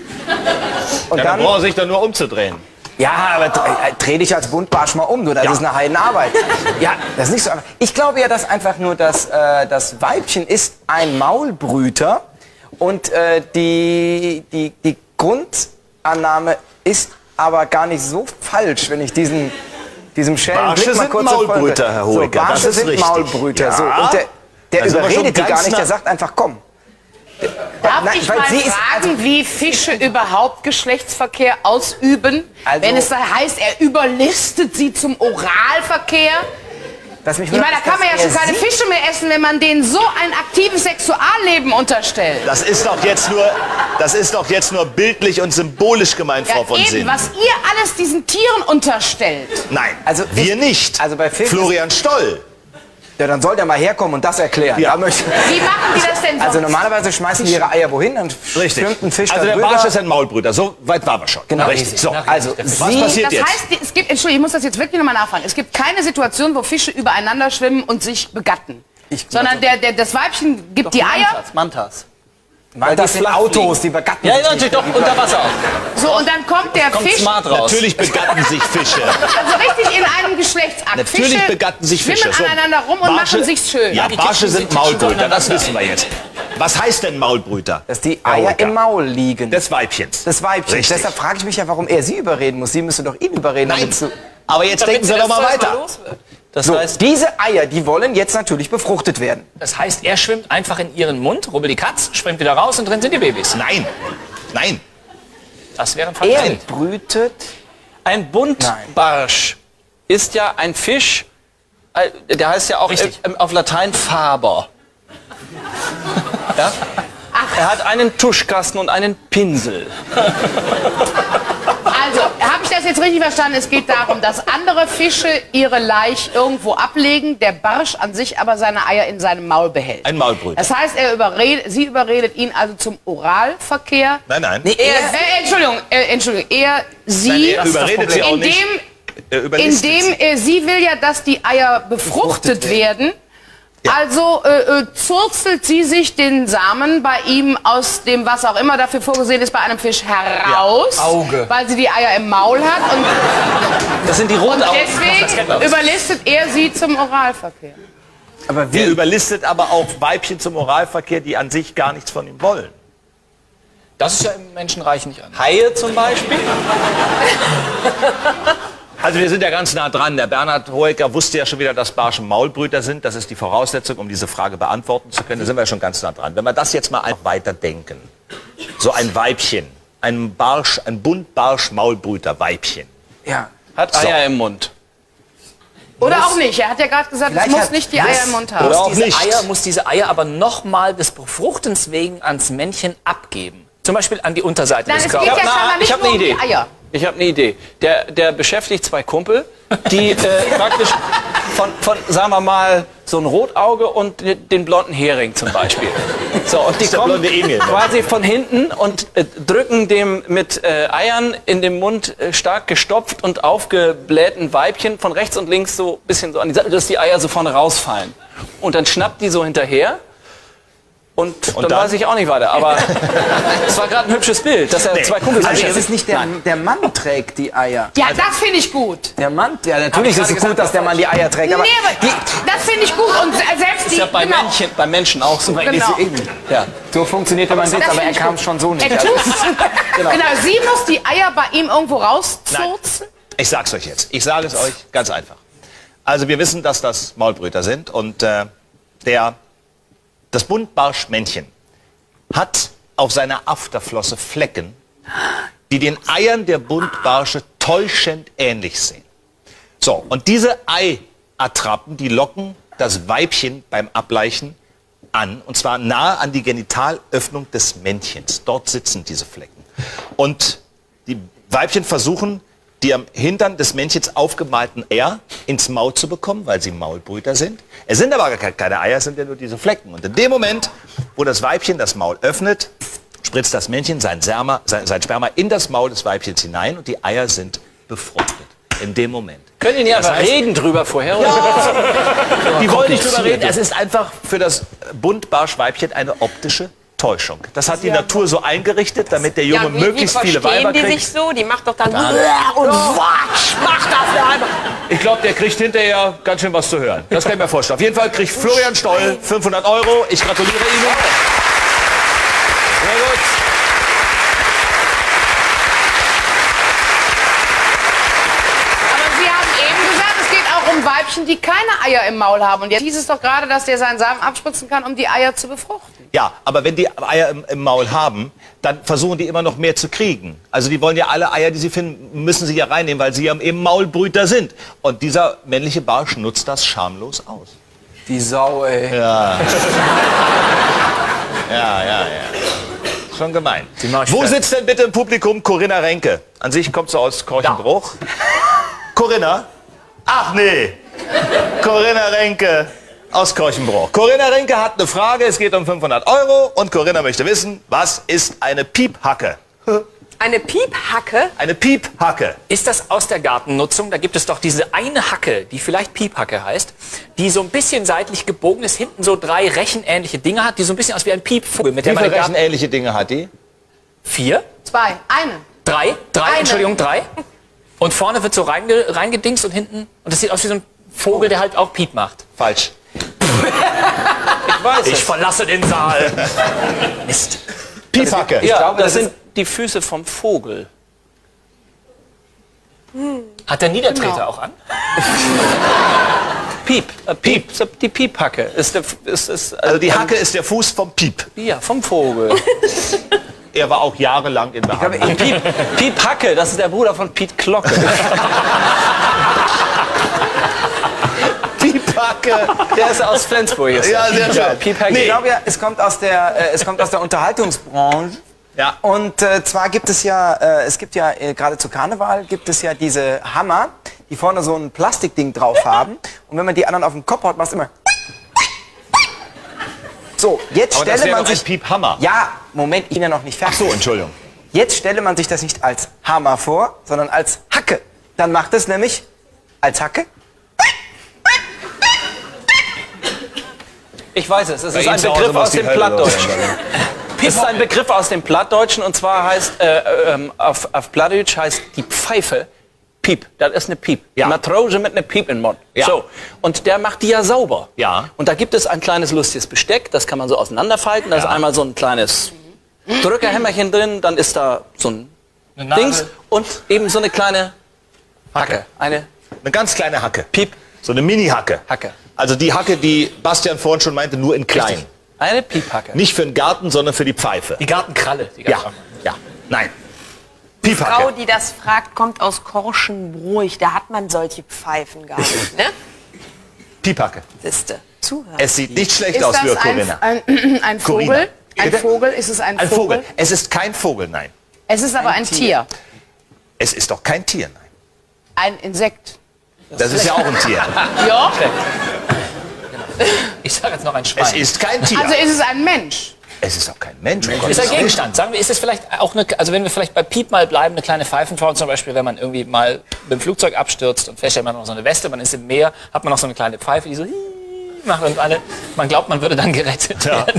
[SPEAKER 5] Und
[SPEAKER 1] Ja, dann braucht er sich dann nur umzudrehen.
[SPEAKER 5] ja, aber dreh dich als Buntbarsch mal um, du, das
[SPEAKER 1] Ja.
[SPEAKER 5] ist eine Heidenarbeit. Ja, das ist nicht so einfach. Ich glaube ja, dass einfach nur das Weibchen ist ein Maulbrüter und die Grundannahme ist aber gar nicht so falsch, wenn ich diesem schellen
[SPEAKER 1] Barsche
[SPEAKER 5] Blick mal
[SPEAKER 1] sind
[SPEAKER 5] kurz
[SPEAKER 1] Maulbrüter, Herr Hohecker,
[SPEAKER 5] So,
[SPEAKER 1] das
[SPEAKER 5] Barsche
[SPEAKER 1] ist
[SPEAKER 5] sind
[SPEAKER 1] richtig.
[SPEAKER 5] Maulbrüter.
[SPEAKER 1] Ja.
[SPEAKER 5] So, und der
[SPEAKER 1] Da sind wir schon
[SPEAKER 5] überredet die
[SPEAKER 1] ganz
[SPEAKER 5] gar nicht,
[SPEAKER 1] nah-
[SPEAKER 5] der sagt einfach, komm.
[SPEAKER 2] Darf
[SPEAKER 5] Nein,
[SPEAKER 2] ich
[SPEAKER 5] weil
[SPEAKER 2] mal
[SPEAKER 5] sie ist-
[SPEAKER 2] fragen, wie Fische überhaupt Geschlechtsverkehr ausüben?
[SPEAKER 5] Also-
[SPEAKER 2] wenn es da heißt, er überlistet sie zum Oralverkehr?
[SPEAKER 5] Was mich
[SPEAKER 2] Ich meine, da kann man ja schon keine
[SPEAKER 5] Fische.
[SPEAKER 2] Fische mehr essen, wenn man denen so ein aktives Sexualleben unterstellt.
[SPEAKER 1] Das ist doch jetzt nur bildlich und symbolisch gemeint, Frau von
[SPEAKER 2] eben,
[SPEAKER 1] Sinn.
[SPEAKER 2] was ihr alles diesen Tieren unterstellt.
[SPEAKER 1] Nein,
[SPEAKER 5] Also
[SPEAKER 1] wir
[SPEAKER 5] ich-
[SPEAKER 1] nicht.
[SPEAKER 5] also bei Filmen-
[SPEAKER 1] Florian Stoll.
[SPEAKER 5] Ja, dann soll der mal herkommen und das erklären.
[SPEAKER 1] Ja.
[SPEAKER 5] Da möchte-
[SPEAKER 2] Wie machen die das denn sonst?
[SPEAKER 5] Also normalerweise schmeißen die ihre Eier wohin, dann schwimmt ein Fisch
[SPEAKER 1] Also
[SPEAKER 5] da
[SPEAKER 1] der
[SPEAKER 5] drüber.
[SPEAKER 1] Barsch ist ein Maulbrüter. So weit waren wir schon.
[SPEAKER 5] Genau.
[SPEAKER 1] Richtig. So.
[SPEAKER 5] Also
[SPEAKER 1] Was
[SPEAKER 5] sie,
[SPEAKER 1] passiert
[SPEAKER 2] Das
[SPEAKER 1] jetzt?
[SPEAKER 2] heißt, es gibt, Entschuldigung, ich muss das jetzt wirklich nochmal nachfragen. Es gibt keine Situation, wo Fische übereinander schwimmen und sich begatten. Sondern das Weibchen gibt die Eier.
[SPEAKER 4] Mantas.
[SPEAKER 5] weil das sind
[SPEAKER 4] flach
[SPEAKER 5] Autos, die begatten
[SPEAKER 4] Ja,
[SPEAKER 5] sich
[SPEAKER 4] natürlich,
[SPEAKER 5] nicht.
[SPEAKER 4] doch, unter Wasser auch.
[SPEAKER 2] So, und dann kommt der
[SPEAKER 4] Kommt
[SPEAKER 2] Fisch,
[SPEAKER 4] smart raus.
[SPEAKER 1] Natürlich begatten sich Fische.
[SPEAKER 2] also richtig in einem Geschlechtsakt.
[SPEAKER 1] Natürlich
[SPEAKER 2] Fische
[SPEAKER 1] begatten sich Fische.
[SPEAKER 2] schwimmen aneinander rum und
[SPEAKER 1] Barsche-
[SPEAKER 2] machen sich's schön.
[SPEAKER 1] Ja,
[SPEAKER 3] die
[SPEAKER 1] Barsche
[SPEAKER 3] kitzeln
[SPEAKER 1] sind
[SPEAKER 3] sich schon
[SPEAKER 1] Maulbrüter, das
[SPEAKER 3] aneinander.
[SPEAKER 1] wissen wir jetzt. Was heißt denn Maulbrüter?
[SPEAKER 5] Dass die
[SPEAKER 1] Herr
[SPEAKER 5] Eier
[SPEAKER 1] Hohecker?
[SPEAKER 5] im Maul liegen.
[SPEAKER 1] Des Weibchens.
[SPEAKER 5] Das Weibchen.
[SPEAKER 1] Richtig.
[SPEAKER 5] Deshalb frage ich mich ja, warum er sie überreden muss. Sie müsste doch ihn überreden.
[SPEAKER 1] Nein.
[SPEAKER 5] damit zu-
[SPEAKER 1] Aber jetzt denken Sie doch mal weiter.
[SPEAKER 4] Das
[SPEAKER 5] So,
[SPEAKER 4] heißt,
[SPEAKER 5] diese Eier, die wollen jetzt natürlich befruchtet werden.
[SPEAKER 3] Das heißt, er schwimmt einfach in ihren Mund, rubbelt die Katz, springt wieder raus und drin sind die Babys.
[SPEAKER 1] Nein. Nein.
[SPEAKER 3] Das wäre ein
[SPEAKER 5] Er
[SPEAKER 3] Fall.
[SPEAKER 5] brütet.
[SPEAKER 4] ein Buntbarsch ist ja ein Fisch, der heißt ja auch
[SPEAKER 3] Richtig.
[SPEAKER 4] auf Latein Faber. Ja? Er hat einen Tuschkasten und einen Pinsel.
[SPEAKER 2] Also, habe ich das jetzt richtig verstanden? Es geht darum, dass andere Fische ihre Laich irgendwo ablegen, der Barsch an sich aber seine Eier in seinem Maul behält.
[SPEAKER 1] Ein Maulbrüter.
[SPEAKER 2] Das heißt, sie überredet ihn also zum Oralverkehr.
[SPEAKER 1] Nein, nein.
[SPEAKER 2] Entschuldigung, sie,
[SPEAKER 1] Nein, er überredet sie auch nicht. Er überlistet
[SPEAKER 2] indem sie will ja, dass die Eier befruchtet werden. Also zurzelt sie sich den Samen bei ihm aus dem, was auch immer dafür vorgesehen ist, bei einem Fisch heraus,
[SPEAKER 4] Auge.
[SPEAKER 2] weil sie die Eier im Maul hat und
[SPEAKER 4] Das sind die Rotaugen.
[SPEAKER 2] deswegen überlistet er sie zum Oralverkehr.
[SPEAKER 5] Aber
[SPEAKER 1] Er
[SPEAKER 5] wie?
[SPEAKER 1] überlistet aber auch Weibchen zum Oralverkehr, die an sich gar nichts von ihm wollen.
[SPEAKER 3] Das ist ja im Menschenreich nicht anders.
[SPEAKER 4] Haie zum Beispiel.
[SPEAKER 1] Also wir sind ja ganz nah dran. Der Bernhard Hohecker wusste ja schon wieder, dass Barsche Maulbrüter sind. Das ist die Voraussetzung, um diese Frage beantworten zu können. Da sind wir schon ganz nah dran. Wenn wir das jetzt mal einfach weiterdenken. So ein Weibchen, ein Buntbarsch-Maulbrüter-Weibchen.
[SPEAKER 5] Ja.
[SPEAKER 4] Hat Eier im Mund.
[SPEAKER 2] Oder auch nicht. Er hat ja gerade gesagt, es muss nicht die Eier im Mund haben.
[SPEAKER 1] Oder auch nicht.
[SPEAKER 3] Muss diese Eier aber nochmal des Befruchtens wegen ans Männchen abgeben. Zum Beispiel an die Unterseite
[SPEAKER 2] Nein,
[SPEAKER 3] des
[SPEAKER 2] es geht
[SPEAKER 3] Körpers.
[SPEAKER 2] ja scheinbar
[SPEAKER 4] ich
[SPEAKER 2] nicht
[SPEAKER 4] habe
[SPEAKER 2] nur
[SPEAKER 4] eine
[SPEAKER 2] um
[SPEAKER 4] Idee.
[SPEAKER 2] die Eier.
[SPEAKER 4] Ich habe eine Idee. Der beschäftigt zwei Kumpel, die praktisch sagen wir mal, so ein Rotauge und den blonden Hering zum Beispiel. So, und die
[SPEAKER 1] der
[SPEAKER 4] kommen
[SPEAKER 1] blonde Emil, ne?
[SPEAKER 4] quasi von hinten und drücken dem mit Eiern in dem Mund stark gestopft und aufgeblähten Weibchen von rechts und links so ein bisschen so an die Seite, dass die Eier so vorne rausfallen. Und dann schnappt die so hinterher. Und dann weiß ich auch nicht weiter. Aber es war gerade ein hübsches Bild, dass er zwei Kumpels
[SPEAKER 5] Also es
[SPEAKER 4] beschäftigt.
[SPEAKER 5] ist nicht der Mann trägt die Eier.
[SPEAKER 2] Ja, das finde ich gut.
[SPEAKER 5] Der Mann, ja natürlich ist es gut, dass der Mann die Eier trägt, aber
[SPEAKER 2] Nee, aber das finde ich gut. Und selbst
[SPEAKER 4] ist
[SPEAKER 2] die,
[SPEAKER 4] ja bei
[SPEAKER 2] genau.
[SPEAKER 4] beim Menschen auch so.
[SPEAKER 2] Genau.
[SPEAKER 4] Ja.
[SPEAKER 5] so funktioniert der Mann jetzt,
[SPEAKER 2] Das
[SPEAKER 5] aber er
[SPEAKER 2] finde ich
[SPEAKER 5] kam
[SPEAKER 2] gut.
[SPEAKER 5] schon so nicht.
[SPEAKER 2] Er tut's. Genau, sie muss die Eier bei ihm irgendwo rauszurzen.
[SPEAKER 1] Ich sag's euch jetzt. Ich sage es euch ganz einfach. Also wir wissen, dass das Maulbrüter sind und das Buntbarschmännchen hat auf seiner Afterflosse Flecken, die den Eiern der Buntbarsche täuschend ähnlich sehen. So, und diese Eiattrappen, die locken das Weibchen beim Ableichen an, und zwar nahe an die Genitalöffnung des Männchens. Dort sitzen diese Flecken. Und die Weibchen versuchen, die am Hintern des Männchens aufgemalten Eier ins Maul zu bekommen, weil sie Maulbrüter sind. Es sind aber gar keine Eier, es sind ja nur diese Flecken. Und in dem Moment, wo das Weibchen das Maul öffnet, spritzt das Männchen sein Sperma in das Maul des Weibchens hinein und die Eier sind befruchtet. In dem Moment.
[SPEAKER 4] Können die nicht einfach reden drüber vorher? Oder?
[SPEAKER 1] Die wollen nicht drüber reden. Es ist einfach für das Buntbarschweibchen eine optische Täuschung. Das hat die Natur so eingerichtet, damit der Junge möglichst viele Weiber
[SPEAKER 6] die
[SPEAKER 1] kriegt.
[SPEAKER 6] sich so? Die macht doch dann und watsch, macht das einfach.
[SPEAKER 1] Ich glaube, der kriegt hinterher ganz schön was zu hören. Das kann ich mir vorstellen. Auf jeden Fall kriegt Florian Stoll 500 €. Ich gratuliere Ihnen. Sehr gut.
[SPEAKER 2] Aber Sie haben eben gesagt, es geht auch um Weibchen, die keine Eier im Maul haben. Und jetzt hieß es doch gerade, dass der seinen Samen abspritzen kann, um die Eier zu befruchten.
[SPEAKER 1] Ja, aber wenn die Eier im Maul haben, dann versuchen die immer noch mehr zu kriegen. Also die wollen ja alle Eier, die sie finden, müssen sie ja reinnehmen, weil sie ja eben Maulbrüter sind. Und dieser männliche Barsch nutzt das schamlos aus.
[SPEAKER 5] Die Sau, ey.
[SPEAKER 1] Ja. Ja. Schon gemein. Wo sitzt denn bitte im Publikum Corinna Renke? An sich kommt sie aus Korchenbruch. Corinna? Ach nee. Corinna Renke aus Korchenbruch. Corinna Renke hat eine Frage, es geht um 500 € und Corinna möchte wissen, was ist eine Piephacke?
[SPEAKER 6] Eine Piephacke?
[SPEAKER 1] Eine Piephacke.
[SPEAKER 3] Ist das aus der Gartennutzung? Da gibt es doch diese eine Hacke, die vielleicht Piephacke heißt, die so ein bisschen seitlich gebogen ist, hinten so 3 rechenähnliche Dinge hat, die so ein bisschen aus wie ein Piepvogel. Mit
[SPEAKER 1] Wie
[SPEAKER 3] der man
[SPEAKER 1] viele
[SPEAKER 3] den Garten...
[SPEAKER 1] rechenähnliche Dinge hat die?
[SPEAKER 3] 4?
[SPEAKER 2] 2, eine.
[SPEAKER 3] 3?
[SPEAKER 2] Eine.
[SPEAKER 3] Entschuldigung, 3. Und vorne wird so reingedingst und hinten, und das sieht aus wie so ein Vogel, der halt auch Piep macht.
[SPEAKER 1] Falsch.
[SPEAKER 4] Ich weiß
[SPEAKER 3] Ich
[SPEAKER 4] es.
[SPEAKER 3] verlasse den Saal. Mist.
[SPEAKER 1] Piefhacke.
[SPEAKER 4] Ja,
[SPEAKER 5] glaube,
[SPEAKER 4] das
[SPEAKER 5] das
[SPEAKER 4] sind die Füße vom Vogel.
[SPEAKER 3] Hat der Niedertreter auch an?
[SPEAKER 4] Piep. Piep. Die Piephacke. Ist
[SPEAKER 1] Also die Hacke ist der Fuß vom Piep.
[SPEAKER 4] Ja, vom Vogel.
[SPEAKER 1] Er war auch jahrelang in Behandlung.
[SPEAKER 4] Piephacke, das ist der Bruder von Piet Glocke.
[SPEAKER 1] Piephacke.
[SPEAKER 4] Der ist aus Flensburg. Ist
[SPEAKER 1] Ja, sehr schön.
[SPEAKER 4] Piephacke.
[SPEAKER 5] Ich glaube ja, es kommt aus der Unterhaltungsbranche.
[SPEAKER 1] Ja.
[SPEAKER 5] Und zwar gibt es ja, gerade zu Karneval gibt es ja diese Hammer, die vorne so ein Plastikding drauf haben. Und wenn man die anderen auf den Kopf haut, macht es immer. So, jetzt
[SPEAKER 1] Aber das
[SPEAKER 5] stelle
[SPEAKER 1] wäre
[SPEAKER 5] man
[SPEAKER 1] doch ein
[SPEAKER 5] sich.
[SPEAKER 1] Piephammer.
[SPEAKER 5] Ja, Moment, ich bin ja noch nicht
[SPEAKER 1] Ach
[SPEAKER 5] fertig.
[SPEAKER 1] so, Entschuldigung.
[SPEAKER 5] Jetzt stelle man sich das nicht als Hammer vor, sondern als Hacke. Dann macht es nämlich als Hacke.
[SPEAKER 4] Ich weiß es. Es
[SPEAKER 1] Bei
[SPEAKER 4] ist
[SPEAKER 1] Ihnen
[SPEAKER 4] ein
[SPEAKER 1] zu Hause
[SPEAKER 4] Begriff
[SPEAKER 1] muss
[SPEAKER 4] aus
[SPEAKER 1] die
[SPEAKER 4] dem
[SPEAKER 1] Hölle los
[SPEAKER 4] Plattdeutschen.
[SPEAKER 1] sein.
[SPEAKER 4] Es ist ein Begriff aus dem Plattdeutschen und zwar heißt, auf Plattdeutsch heißt die Pfeife Piep. Das ist eine Piep.
[SPEAKER 1] Ja.
[SPEAKER 4] Matrose mit einer Piep im Mund.
[SPEAKER 1] Ja.
[SPEAKER 4] So. Und der macht die ja sauber.
[SPEAKER 1] Ja.
[SPEAKER 4] Und da gibt es ein kleines lustiges Besteck, das kann man so auseinanderfalten. Da ist einmal so ein kleines Drückerhämmerchen drin, dann ist da so ein
[SPEAKER 3] Nadel.
[SPEAKER 4] Dings und eben so eine kleine Hacke. Eine
[SPEAKER 1] Eine ganz kleine Hacke.
[SPEAKER 4] Piep.
[SPEAKER 1] So eine Mini-Hacke.
[SPEAKER 4] Hacke.
[SPEAKER 1] Also die Hacke, die Bastian vorhin schon meinte, nur in klein.
[SPEAKER 4] Richtig. Eine Piephacke.
[SPEAKER 1] Nicht für den Garten, sondern für die Pfeife.
[SPEAKER 3] Die Gartenkralle. Die
[SPEAKER 1] Ja, ja, nein.
[SPEAKER 6] Die Frau, die das fragt, kommt aus Korschenbruch. Da hat man solche Pfeifen gar nicht, ne?
[SPEAKER 1] Piepacke.
[SPEAKER 6] Siehste. Zuhören.
[SPEAKER 1] Es sieht nicht schlecht
[SPEAKER 2] Ist
[SPEAKER 1] aus für
[SPEAKER 2] das
[SPEAKER 1] Corinna.
[SPEAKER 2] ein Vogel?
[SPEAKER 1] Corinna.
[SPEAKER 2] Ein
[SPEAKER 1] Bitte?
[SPEAKER 2] Vogel? Ist es ein Vogel?
[SPEAKER 1] Es ist kein Vogel, nein.
[SPEAKER 2] Es ist aber ein Tier.
[SPEAKER 1] Es ist doch kein Tier, nein.
[SPEAKER 2] Ein Insekt.
[SPEAKER 1] Das ist ja auch ein Tier.
[SPEAKER 2] Ja.
[SPEAKER 3] Ich sage jetzt noch ein Schwein.
[SPEAKER 1] Es ist kein Tier.
[SPEAKER 2] Also ist es ein Mensch.
[SPEAKER 1] Es ist auch kein Mensch.
[SPEAKER 3] Ist ein Gegenstand. Sagen wir, ist es vielleicht auch eine, also wenn wir vielleicht bei Piep mal bleiben, eine kleine Pfeifenform zum Beispiel, wenn man irgendwie mal mit dem Flugzeug abstürzt und feststellt, man hat noch so eine Weste, man ist im Meer, hat man noch so eine kleine Pfeife, die so macht und man glaubt, man würde dann gerettet werden.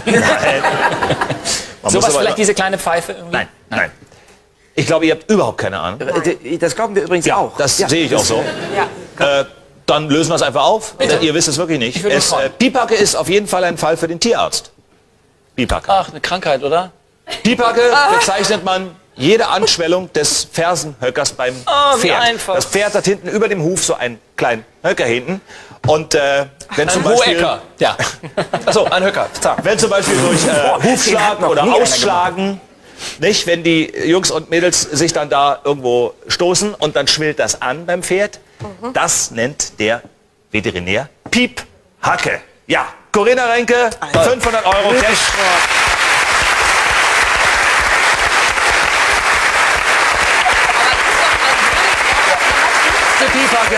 [SPEAKER 3] Sowas vielleicht diese kleine Pfeife irgendwie?
[SPEAKER 1] Nein. Ich glaube, ihr habt überhaupt keine Ahnung.
[SPEAKER 5] Das glauben wir übrigens auch.
[SPEAKER 1] Das sehe ich auch so. Dann lösen wir es einfach auf. Denn ihr wisst es wirklich nicht. Piepacke ist auf jeden Fall ein Fall für den Tierarzt. Piepacke.
[SPEAKER 4] Ach, eine Krankheit, oder?
[SPEAKER 1] Piepacke bezeichnet man jede Anschwellung des Fersenhöckers beim
[SPEAKER 4] wie
[SPEAKER 1] Pferd.
[SPEAKER 4] einfach.
[SPEAKER 1] Das Pferd hat hinten über dem Huf so einen kleinen Höcker hinten. Und wenn zum Beispiel...
[SPEAKER 4] Hohecker. Ja. Achso, ein Höcker.
[SPEAKER 1] Wenn zum Beispiel durch Hufschlagen
[SPEAKER 5] noch
[SPEAKER 1] oder
[SPEAKER 5] nie einer
[SPEAKER 1] Ausschlagen, nicht, wenn die Jungs und Mädels sich dann da irgendwo stoßen und dann schwillt das an beim Pferd, das nennt der Veterinär Piephacke. Ja, Corinna Renke, 500 Euro Cash. Die Piephacke.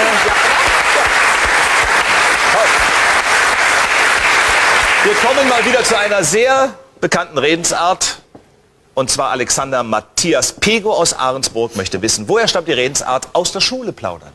[SPEAKER 1] Wir kommen mal wieder zu einer sehr bekannten Redensart. Und zwar Alexander Matthias Pego aus Ahrensburg möchte wissen, woher stammt die Redensart aus der Schule plaudern?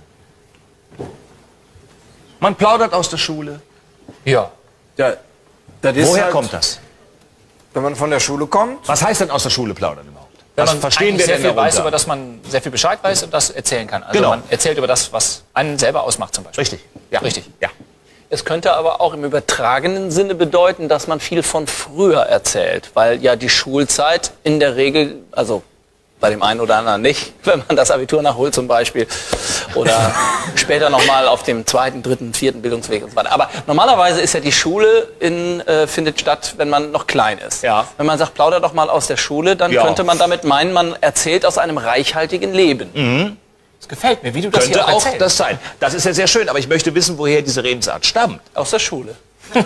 [SPEAKER 1] Man plaudert aus der Schule.
[SPEAKER 3] Ja.
[SPEAKER 5] Ja, das ist
[SPEAKER 1] Woher
[SPEAKER 5] halt,
[SPEAKER 1] kommt das?
[SPEAKER 5] Wenn man von der Schule kommt.
[SPEAKER 1] Was heißt denn aus der Schule plaudern überhaupt?
[SPEAKER 3] Wenn
[SPEAKER 1] Was
[SPEAKER 3] man
[SPEAKER 1] verstehen wir
[SPEAKER 3] sehr
[SPEAKER 1] denn
[SPEAKER 3] viel weiß,
[SPEAKER 1] darunter?
[SPEAKER 3] über das man sehr viel Bescheid weiß und das erzählen kann. Also
[SPEAKER 1] Genau.
[SPEAKER 3] man erzählt über das, was einen selber ausmacht zum Beispiel.
[SPEAKER 1] Richtig.
[SPEAKER 3] Ja, richtig.
[SPEAKER 1] Ja.
[SPEAKER 4] Es könnte aber auch im übertragenen Sinne bedeuten, dass man viel von früher erzählt, weil ja die Schulzeit in der Regel, also bei dem einen oder anderen nicht, wenn man das Abitur nachholt zum Beispiel oder später nochmal auf dem 2., 3., 4. Bildungsweg und so weiter. Aber normalerweise ist ja die Schule findet statt, wenn man noch klein ist.
[SPEAKER 1] Ja.
[SPEAKER 4] Wenn man sagt, plauder doch mal aus der Schule, dann
[SPEAKER 1] Ja.
[SPEAKER 4] könnte man damit meinen, man erzählt aus einem reichhaltigen Leben.
[SPEAKER 3] Das gefällt mir, wie du das
[SPEAKER 1] Könnte
[SPEAKER 3] hier
[SPEAKER 1] auch
[SPEAKER 3] erzählst.
[SPEAKER 1] das sein. Das ist ja sehr schön, aber ich möchte wissen, woher diese Redensart stammt.
[SPEAKER 4] Aus der Schule.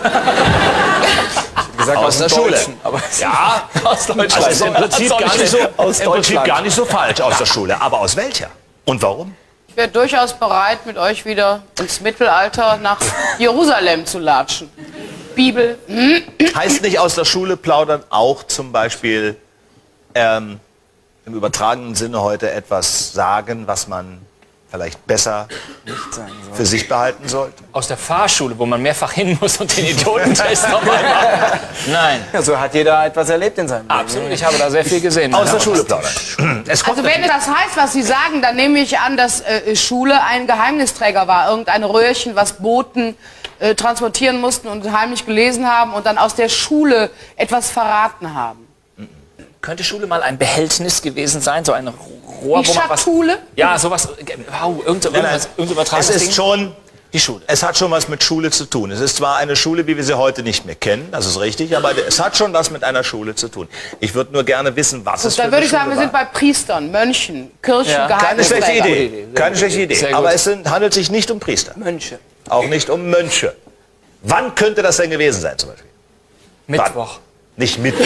[SPEAKER 5] Gesagt,
[SPEAKER 1] Aus der
[SPEAKER 5] dem
[SPEAKER 1] Schule.
[SPEAKER 5] Deutschen. Aber
[SPEAKER 1] Ja,
[SPEAKER 4] Aus Deutschland.
[SPEAKER 1] also ist im Prinzip,
[SPEAKER 4] Aus
[SPEAKER 1] im Prinzip
[SPEAKER 4] Deutschland.
[SPEAKER 1] gar nicht so falsch aus der Schule. Aber aus welcher? Und warum?
[SPEAKER 2] Ich wäre durchaus bereit, mit euch wieder ins Mittelalter nach Jerusalem zu latschen. Bibel.
[SPEAKER 1] Heißt nicht aus der Schule plaudern auch zum Beispiel im übertragenen Sinne heute etwas sagen, was man vielleicht besser für sich behalten sollte?
[SPEAKER 3] Aus der Fahrschule, wo man mehrfach hin muss und den Idiotentest nochmal macht. Nein,
[SPEAKER 5] ja, so hat jeder etwas erlebt in seinem Leben.
[SPEAKER 3] absolut. Ich habe da sehr viel gesehen.
[SPEAKER 1] Aus der Schule plaudern. Es kommt
[SPEAKER 2] Also wenn das heißt, was Sie sagen, dann nehme ich an, dass Schule ein Geheimnisträger war. Irgendein Röhrchen, was Boten transportieren mussten und heimlich gelesen haben und dann aus der Schule etwas verraten haben.
[SPEAKER 3] Könnte Schule mal ein Behältnis gewesen sein? So ein Rohr,
[SPEAKER 2] Die
[SPEAKER 3] wo man was...
[SPEAKER 2] Schatulle?
[SPEAKER 3] Ja, sowas... Wow, irgendwas übertragenes
[SPEAKER 1] es ist
[SPEAKER 3] Ding.
[SPEAKER 1] schon,
[SPEAKER 3] Die Schule.
[SPEAKER 1] es hat schon was mit Schule zu tun. Es ist zwar eine Schule, wie wir sie heute nicht mehr kennen, das ist richtig, aber es hat schon was mit einer Schule zu tun. Ich würde nur gerne wissen, was es für
[SPEAKER 2] Da
[SPEAKER 1] eine
[SPEAKER 2] würde ich sagen,
[SPEAKER 1] Schule
[SPEAKER 2] wir sind
[SPEAKER 1] war.
[SPEAKER 2] bei Priestern, Mönchen, Kirchen,
[SPEAKER 4] Ja.
[SPEAKER 1] Keine schlechte
[SPEAKER 2] Geheimnisträger.
[SPEAKER 1] Idee. Keine schlechte Idee.
[SPEAKER 3] Sehr gut.
[SPEAKER 1] Aber es handelt sich nicht um Priester.
[SPEAKER 5] Mönche.
[SPEAKER 1] Auch nicht um Mönche. Wann könnte das denn gewesen sein zum Beispiel?
[SPEAKER 3] Mittwoch.
[SPEAKER 1] Nicht Mittwoch.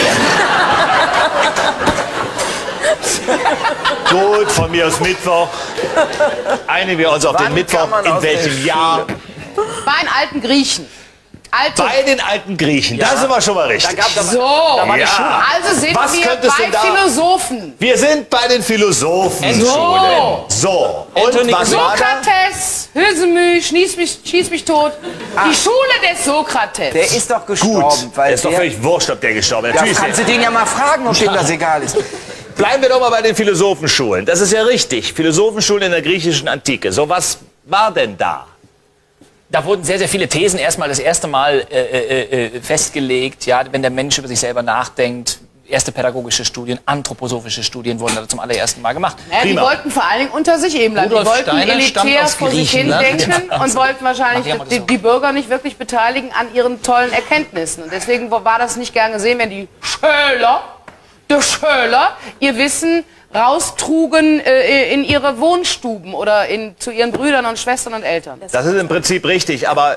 [SPEAKER 1] Gut, von mir aus Mittwoch. Einigen wir uns auf den Mittwoch.
[SPEAKER 5] kann man
[SPEAKER 1] In
[SPEAKER 5] aus
[SPEAKER 1] welchem
[SPEAKER 5] der
[SPEAKER 1] Jahr?
[SPEAKER 2] Bei den alten Griechen. Alte.
[SPEAKER 1] Bei den alten Griechen. Da sind wir schon mal richtig.
[SPEAKER 2] So.
[SPEAKER 1] Ja.
[SPEAKER 2] Also sind
[SPEAKER 1] Was
[SPEAKER 2] wir
[SPEAKER 1] könnte es
[SPEAKER 2] bei
[SPEAKER 1] denn da-
[SPEAKER 2] Philosophen.
[SPEAKER 1] Wir sind bei den Philosophen.
[SPEAKER 2] So.
[SPEAKER 1] So. Und
[SPEAKER 4] Anthony
[SPEAKER 1] was war da?
[SPEAKER 2] Sokrates, Hülsemüh, schieß mich tot. Die Schule des Sokrates.
[SPEAKER 5] Der ist doch gestorben.
[SPEAKER 1] Gut.
[SPEAKER 5] Weil
[SPEAKER 1] Ist doch
[SPEAKER 5] der,
[SPEAKER 1] völlig wurscht, ob der gestorben ist.
[SPEAKER 5] da
[SPEAKER 1] Natürlich ist
[SPEAKER 5] kannst
[SPEAKER 1] der.
[SPEAKER 5] du den ja mal fragen, ob dem das egal ist.
[SPEAKER 1] Bleiben wir doch mal bei den Philosophenschulen. Das ist ja richtig. Philosophenschulen in der griechischen Antike. So, was war denn da?
[SPEAKER 3] Da wurden sehr, sehr viele Thesen erstmal das erste Mal festgelegt. Ja, wenn der Mensch über sich selber nachdenkt. Erste pädagogische Studien, anthroposophische Studien wurden da zum allerersten Mal gemacht.
[SPEAKER 2] Ja, die
[SPEAKER 1] Prima.
[SPEAKER 2] wollten vor allen Dingen unter sich eben bleiben. Die
[SPEAKER 4] Rudolf
[SPEAKER 2] wollten
[SPEAKER 4] Steiner stammt
[SPEAKER 2] elitär
[SPEAKER 4] aus
[SPEAKER 2] vor sich hin
[SPEAKER 4] Griechenland.
[SPEAKER 2] denken und wollten wahrscheinlich
[SPEAKER 3] Ach, die haben das so.
[SPEAKER 2] die Bürger nicht wirklich beteiligen an ihren tollen Erkenntnissen. Und deswegen war das nicht gern gesehen, wenn die Schüler, ihr Wissen raustrugen in ihre Wohnstuben oder zu ihren Brüdern und Schwestern und Eltern.
[SPEAKER 1] Das ist im Prinzip richtig, aber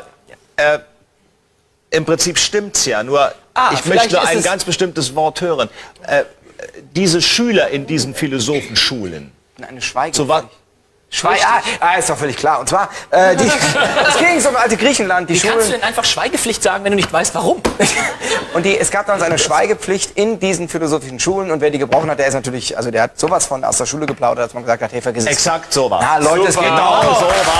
[SPEAKER 1] im Prinzip stimmt's ja. Nur ich möchte ein ganz bestimmtes Wort hören. Diese Schüler in diesen Philosophenschulen.
[SPEAKER 5] Eine Schweige.
[SPEAKER 1] So was.
[SPEAKER 5] Ist doch völlig klar. Und zwar, es ging um alte Griechenland.
[SPEAKER 3] Wie kannst du denn einfach Schweigepflicht sagen, wenn du nicht weißt, warum?
[SPEAKER 5] Und es gab damals eine Schweigepflicht in diesen philosophischen Schulen. Und wer die gebrochen hat, der ist natürlich, also der hat sowas von aus der Schule geplaudert, dass man gesagt hat, hey, vergiss es.
[SPEAKER 1] Exakt so war.
[SPEAKER 5] Ja, Leute, es geht
[SPEAKER 1] genau
[SPEAKER 5] doch.
[SPEAKER 1] so war es.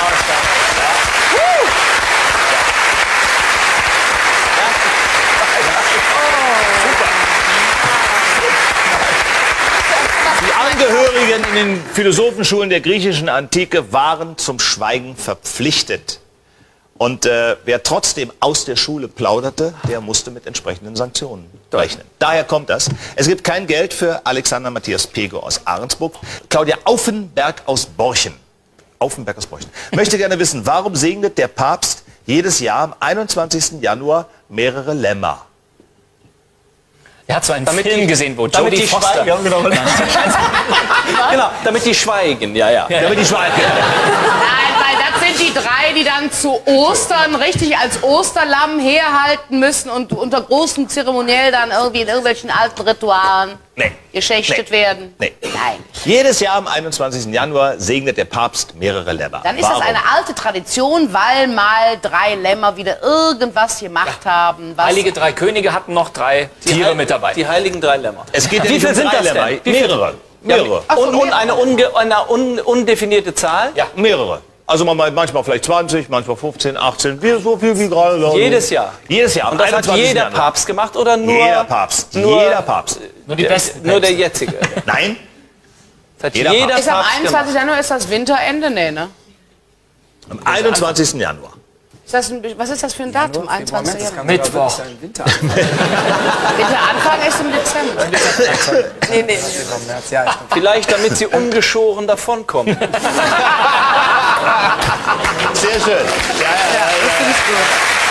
[SPEAKER 1] Die Angehörigen in den Philosophenschulen der griechischen Antike waren zum Schweigen verpflichtet. Und wer trotzdem aus der Schule plauderte, der musste mit entsprechenden Sanktionen rechnen. Daher kommt das. Es gibt kein Geld für Alexander Matthias Pego aus Ahrensburg. Claudia Auffenberg aus Borchen. Auffenberg aus Borchen. Möchte gerne wissen, warum segnet der Papst jedes Jahr am 21. Januar mehrere Lämmer?
[SPEAKER 3] Er hat so einen Film gesehen, wo
[SPEAKER 4] damit
[SPEAKER 3] Jodie
[SPEAKER 4] die
[SPEAKER 3] Foster...
[SPEAKER 4] schweigen. Genau, damit die schweigen, ja.
[SPEAKER 1] Damit die Schweine.
[SPEAKER 2] Nein, weil das sind die drei, die dann zu Ostern richtig als Osterlamm herhalten müssen und unter großem Zeremoniell dann irgendwie in irgendwelchen alten Ritualen geschächtet werden.
[SPEAKER 1] Nee.
[SPEAKER 2] Nein.
[SPEAKER 1] Jedes Jahr am 21. Januar segnet der Papst mehrere Lämmer.
[SPEAKER 2] Dann ist das eine alte Tradition, weil mal 3 Lämmer wieder irgendwas gemacht haben. Was
[SPEAKER 3] Heilige 3 Könige hatten noch 3 Tiere mit dabei.
[SPEAKER 4] Die heiligen 3 Lämmer.
[SPEAKER 1] Es geht ja
[SPEAKER 4] Wie
[SPEAKER 1] nicht
[SPEAKER 4] viel
[SPEAKER 1] um
[SPEAKER 4] sind
[SPEAKER 1] 3
[SPEAKER 4] das
[SPEAKER 1] Lämmer.
[SPEAKER 4] denn?
[SPEAKER 1] Mehrere. Mehrere.
[SPEAKER 4] Und eine undefinierte Zahl?
[SPEAKER 1] Ja, mehrere. Also manchmal vielleicht 20, manchmal 15, 18, so viel wie gerade.
[SPEAKER 4] Jedes Jahr?
[SPEAKER 1] Jedes Jahr.
[SPEAKER 4] Und das hat jeder Papst gemacht oder nur...
[SPEAKER 1] Jeder Papst. Jeder Papst.
[SPEAKER 3] Nur die besten.
[SPEAKER 4] Nur der jetzige.
[SPEAKER 1] Nein?
[SPEAKER 4] Das hat
[SPEAKER 1] Jeder
[SPEAKER 4] jeder
[SPEAKER 1] Papst.
[SPEAKER 2] ist am
[SPEAKER 4] Papst
[SPEAKER 2] 21. Januar ist das Winterende? Nee, ne?
[SPEAKER 1] Am 21. Januar.
[SPEAKER 2] Was ist das für ein Datum? 21. Januar.
[SPEAKER 3] Mittwoch.
[SPEAKER 2] Winteranfang ist im Dezember.
[SPEAKER 6] Nee.
[SPEAKER 4] Vielleicht, damit sie ungeschoren davonkommen.
[SPEAKER 1] Sehr schön. Ja.
[SPEAKER 2] Das finde ich gut.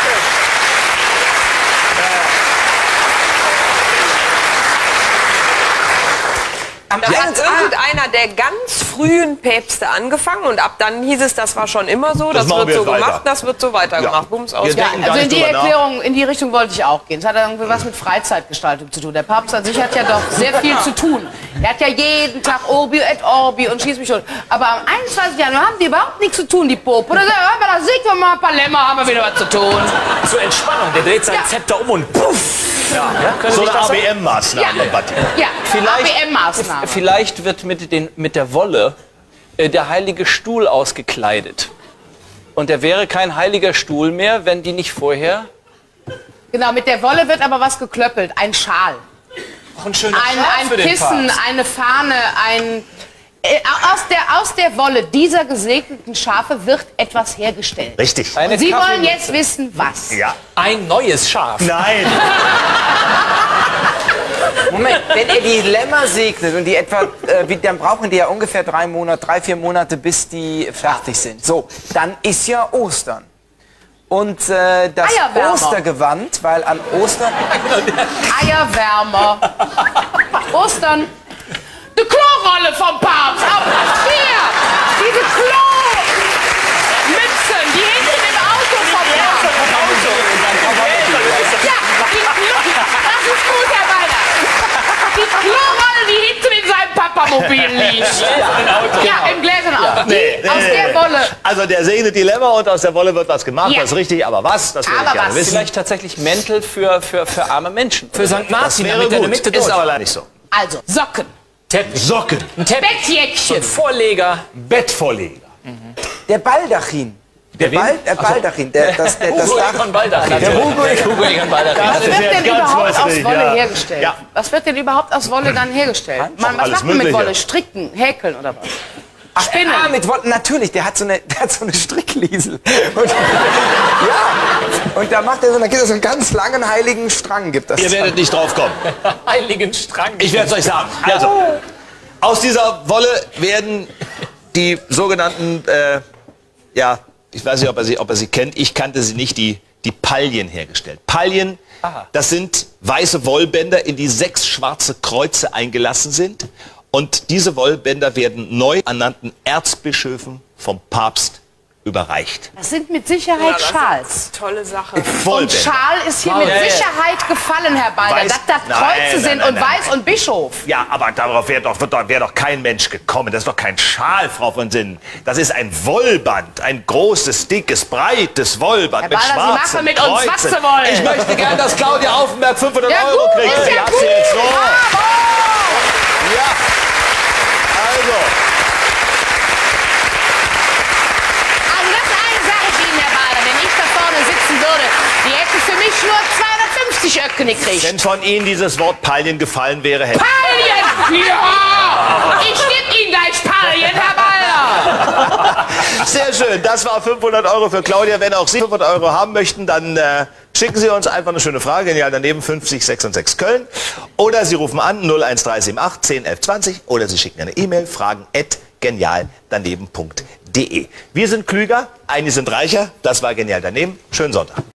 [SPEAKER 6] Da hat irgendeiner der ganz frühen Päpste angefangen und ab dann hieß es, das war schon immer so, das
[SPEAKER 1] machen
[SPEAKER 6] wird
[SPEAKER 1] wir
[SPEAKER 6] so
[SPEAKER 1] jetzt weiter.
[SPEAKER 6] gemacht, das wird so weitergemacht. Bums aus.
[SPEAKER 1] Wir denken gar
[SPEAKER 2] Also in
[SPEAKER 1] nicht
[SPEAKER 2] die
[SPEAKER 1] drüber nach.
[SPEAKER 2] Erklärung, in die Richtung wollte ich auch gehen. Es hat irgendwie was mit Freizeitgestaltung zu tun. Der Papst an sich hat ja doch sehr viel zu tun. Er hat ja jeden Tag Orbi et Orbi und schießt mich schon. Aber am 21. Januar haben die überhaupt nichts zu tun, die Pope. Oder sagen, aber da singt wir mal ein paar Lämmer, haben wir wieder was zu tun.
[SPEAKER 3] Zur Entspannung. Der dreht sein Zepter um und puff.
[SPEAKER 1] So eine ABM-Maßnahme, Batti.
[SPEAKER 2] Ja, ABM-Maßnahmen.
[SPEAKER 4] Vielleicht wird mit der Wolle der heilige Stuhl ausgekleidet. Und der wäre kein heiliger Stuhl mehr, wenn die nicht vorher...
[SPEAKER 2] Genau, mit der Wolle wird aber was geklöppelt. Ein Schal.
[SPEAKER 3] Auch ein schöner
[SPEAKER 2] Ein
[SPEAKER 3] Schal für den
[SPEAKER 2] Kissen,
[SPEAKER 3] Papst.
[SPEAKER 2] eine Fahne, aus der Wolle dieser gesegneten Schafe wird etwas hergestellt.
[SPEAKER 1] Richtig.
[SPEAKER 4] Eine
[SPEAKER 2] Und Sie wollen
[SPEAKER 4] Kaffeemütze.
[SPEAKER 2] jetzt wissen, was.
[SPEAKER 1] Ja.
[SPEAKER 3] Ein neues Schaf.
[SPEAKER 1] Nein.
[SPEAKER 5] Moment, wenn ihr die Lämmer segnet und die etwa, dann brauchen die ja ungefähr 3, 4 Monate, bis die fertig sind. So, dann ist ja Ostern. Und das
[SPEAKER 2] Eierwärmer.
[SPEAKER 5] Ostergewand, weil an Ostern...
[SPEAKER 2] Eierwärmer. Ostern. Die Klorolle vom Papst. Auch hier. Diese Klo-Mützen, die hinten im Auto vom Papst. Ja, das ist gut, Herr Weiner. Die Klorolle, die hinten in seinem Papamobil liegt. Ja, im gläsernen Auto. Aus der Wolle.
[SPEAKER 1] Also der segnet die Lämmer und aus der Wolle wird was gemacht,
[SPEAKER 2] Ja.
[SPEAKER 1] das ist richtig. Aber was? Das würde ich
[SPEAKER 2] Aber
[SPEAKER 1] gerne
[SPEAKER 2] was?
[SPEAKER 1] wissen.
[SPEAKER 4] Vielleicht tatsächlich Mäntel für arme Menschen.
[SPEAKER 3] Für St.
[SPEAKER 1] Das
[SPEAKER 3] Martin,
[SPEAKER 1] wäre
[SPEAKER 3] damit er in der
[SPEAKER 1] gut,
[SPEAKER 3] Mitte
[SPEAKER 1] ist
[SPEAKER 3] durch.
[SPEAKER 1] aber leider nicht so.
[SPEAKER 2] Also, Socken.
[SPEAKER 3] Teppich.
[SPEAKER 1] Socken,
[SPEAKER 3] Ein Teppich.
[SPEAKER 2] Bettjäckchen.
[SPEAKER 3] Vorleger.
[SPEAKER 1] Bettvorleger.
[SPEAKER 5] Der Baldachin. Der Baldachin, das
[SPEAKER 3] Hugo
[SPEAKER 5] Dach.
[SPEAKER 3] Egon Baldachin.
[SPEAKER 5] Der Hugo
[SPEAKER 3] Egon Baldachin.
[SPEAKER 2] Was
[SPEAKER 1] ist
[SPEAKER 2] wird
[SPEAKER 1] jetzt
[SPEAKER 2] denn
[SPEAKER 1] ganz
[SPEAKER 2] überhaupt aus
[SPEAKER 1] lustig,
[SPEAKER 2] Wolle
[SPEAKER 1] ja.
[SPEAKER 2] hergestellt?
[SPEAKER 1] Ja.
[SPEAKER 2] Was wird denn überhaupt aus Wolle dann hergestellt? Was
[SPEAKER 1] alles
[SPEAKER 2] macht man mit
[SPEAKER 1] Mögliche.
[SPEAKER 2] Wolle? Stricken, häkeln oder was? Spinnen.
[SPEAKER 5] Mit Wolle, natürlich, der hat so eine Strickliesel. Und, ja, und da macht er so, dann gibt es so einen ganz langen heiligen Strang, gibt das.
[SPEAKER 1] Ihr werdet nicht drauf kommen.
[SPEAKER 3] Heiligen Strang.
[SPEAKER 1] Ich werde es euch sagen. Also, aus dieser Wolle werden die sogenannten, ja, ich weiß nicht, ob er sie kennt, ich kannte sie nicht, die Paljen hergestellt. Paljen, das sind weiße Wollbänder, in die 6 schwarze Kreuze eingelassen sind. Und diese Wollbänder werden neu ernannten Erzbischöfen vom Papst überreicht.
[SPEAKER 2] Das sind mit Sicherheit Schals.
[SPEAKER 6] Tolle Sache.
[SPEAKER 2] Und
[SPEAKER 1] Wollbänder.
[SPEAKER 2] Schal ist hier mit Sicherheit gefallen, Herr Balder,
[SPEAKER 1] Weiß-
[SPEAKER 2] dass das Kreuze sind und Weiß und Bischof.
[SPEAKER 1] Ja, aber darauf wäre doch kein Mensch gekommen. Das ist doch kein Schal, Frau von Sinnen. Das ist ein Wollband, ein großes, dickes, breites Wollband
[SPEAKER 2] Herr
[SPEAKER 1] mit
[SPEAKER 2] Balder, Sie
[SPEAKER 1] schwarzen
[SPEAKER 2] machen mit uns, was
[SPEAKER 1] Kreuzen.
[SPEAKER 2] Sie wollen.
[SPEAKER 1] Ich möchte gern, dass Claudia Aufenberg 500
[SPEAKER 2] Ja,
[SPEAKER 1] Euro
[SPEAKER 2] gut,
[SPEAKER 1] kriegt.
[SPEAKER 2] ist ja
[SPEAKER 1] Ich hab's
[SPEAKER 2] gut.
[SPEAKER 1] jetzt so.
[SPEAKER 2] Bravo!
[SPEAKER 1] Ja. Also.
[SPEAKER 2] Also das eine sage ich Ihnen, Herr Balder, wenn ich da vorne sitzen würde, die hätten für mich nur 250 Öcken gekriegt.
[SPEAKER 1] Wenn von Ihnen dieses Wort Palien gefallen wäre, hätte
[SPEAKER 2] Palien! Ja! Ich gebe Ihnen gleich Palien, Herr Balder!
[SPEAKER 1] Sehr schön, das war 500 Euro für Claudia. Wenn auch Sie 500 Euro haben möchten, dann schicken Sie uns einfach eine schöne Frage. Genial daneben 50 6 Köln. Oder Sie rufen an 01378 10 11 20 oder Sie schicken eine E-Mail, fragen@genialdaneben.de. Wir sind klüger, einige sind reicher. Das war Genial daneben. Schönen Sonntag.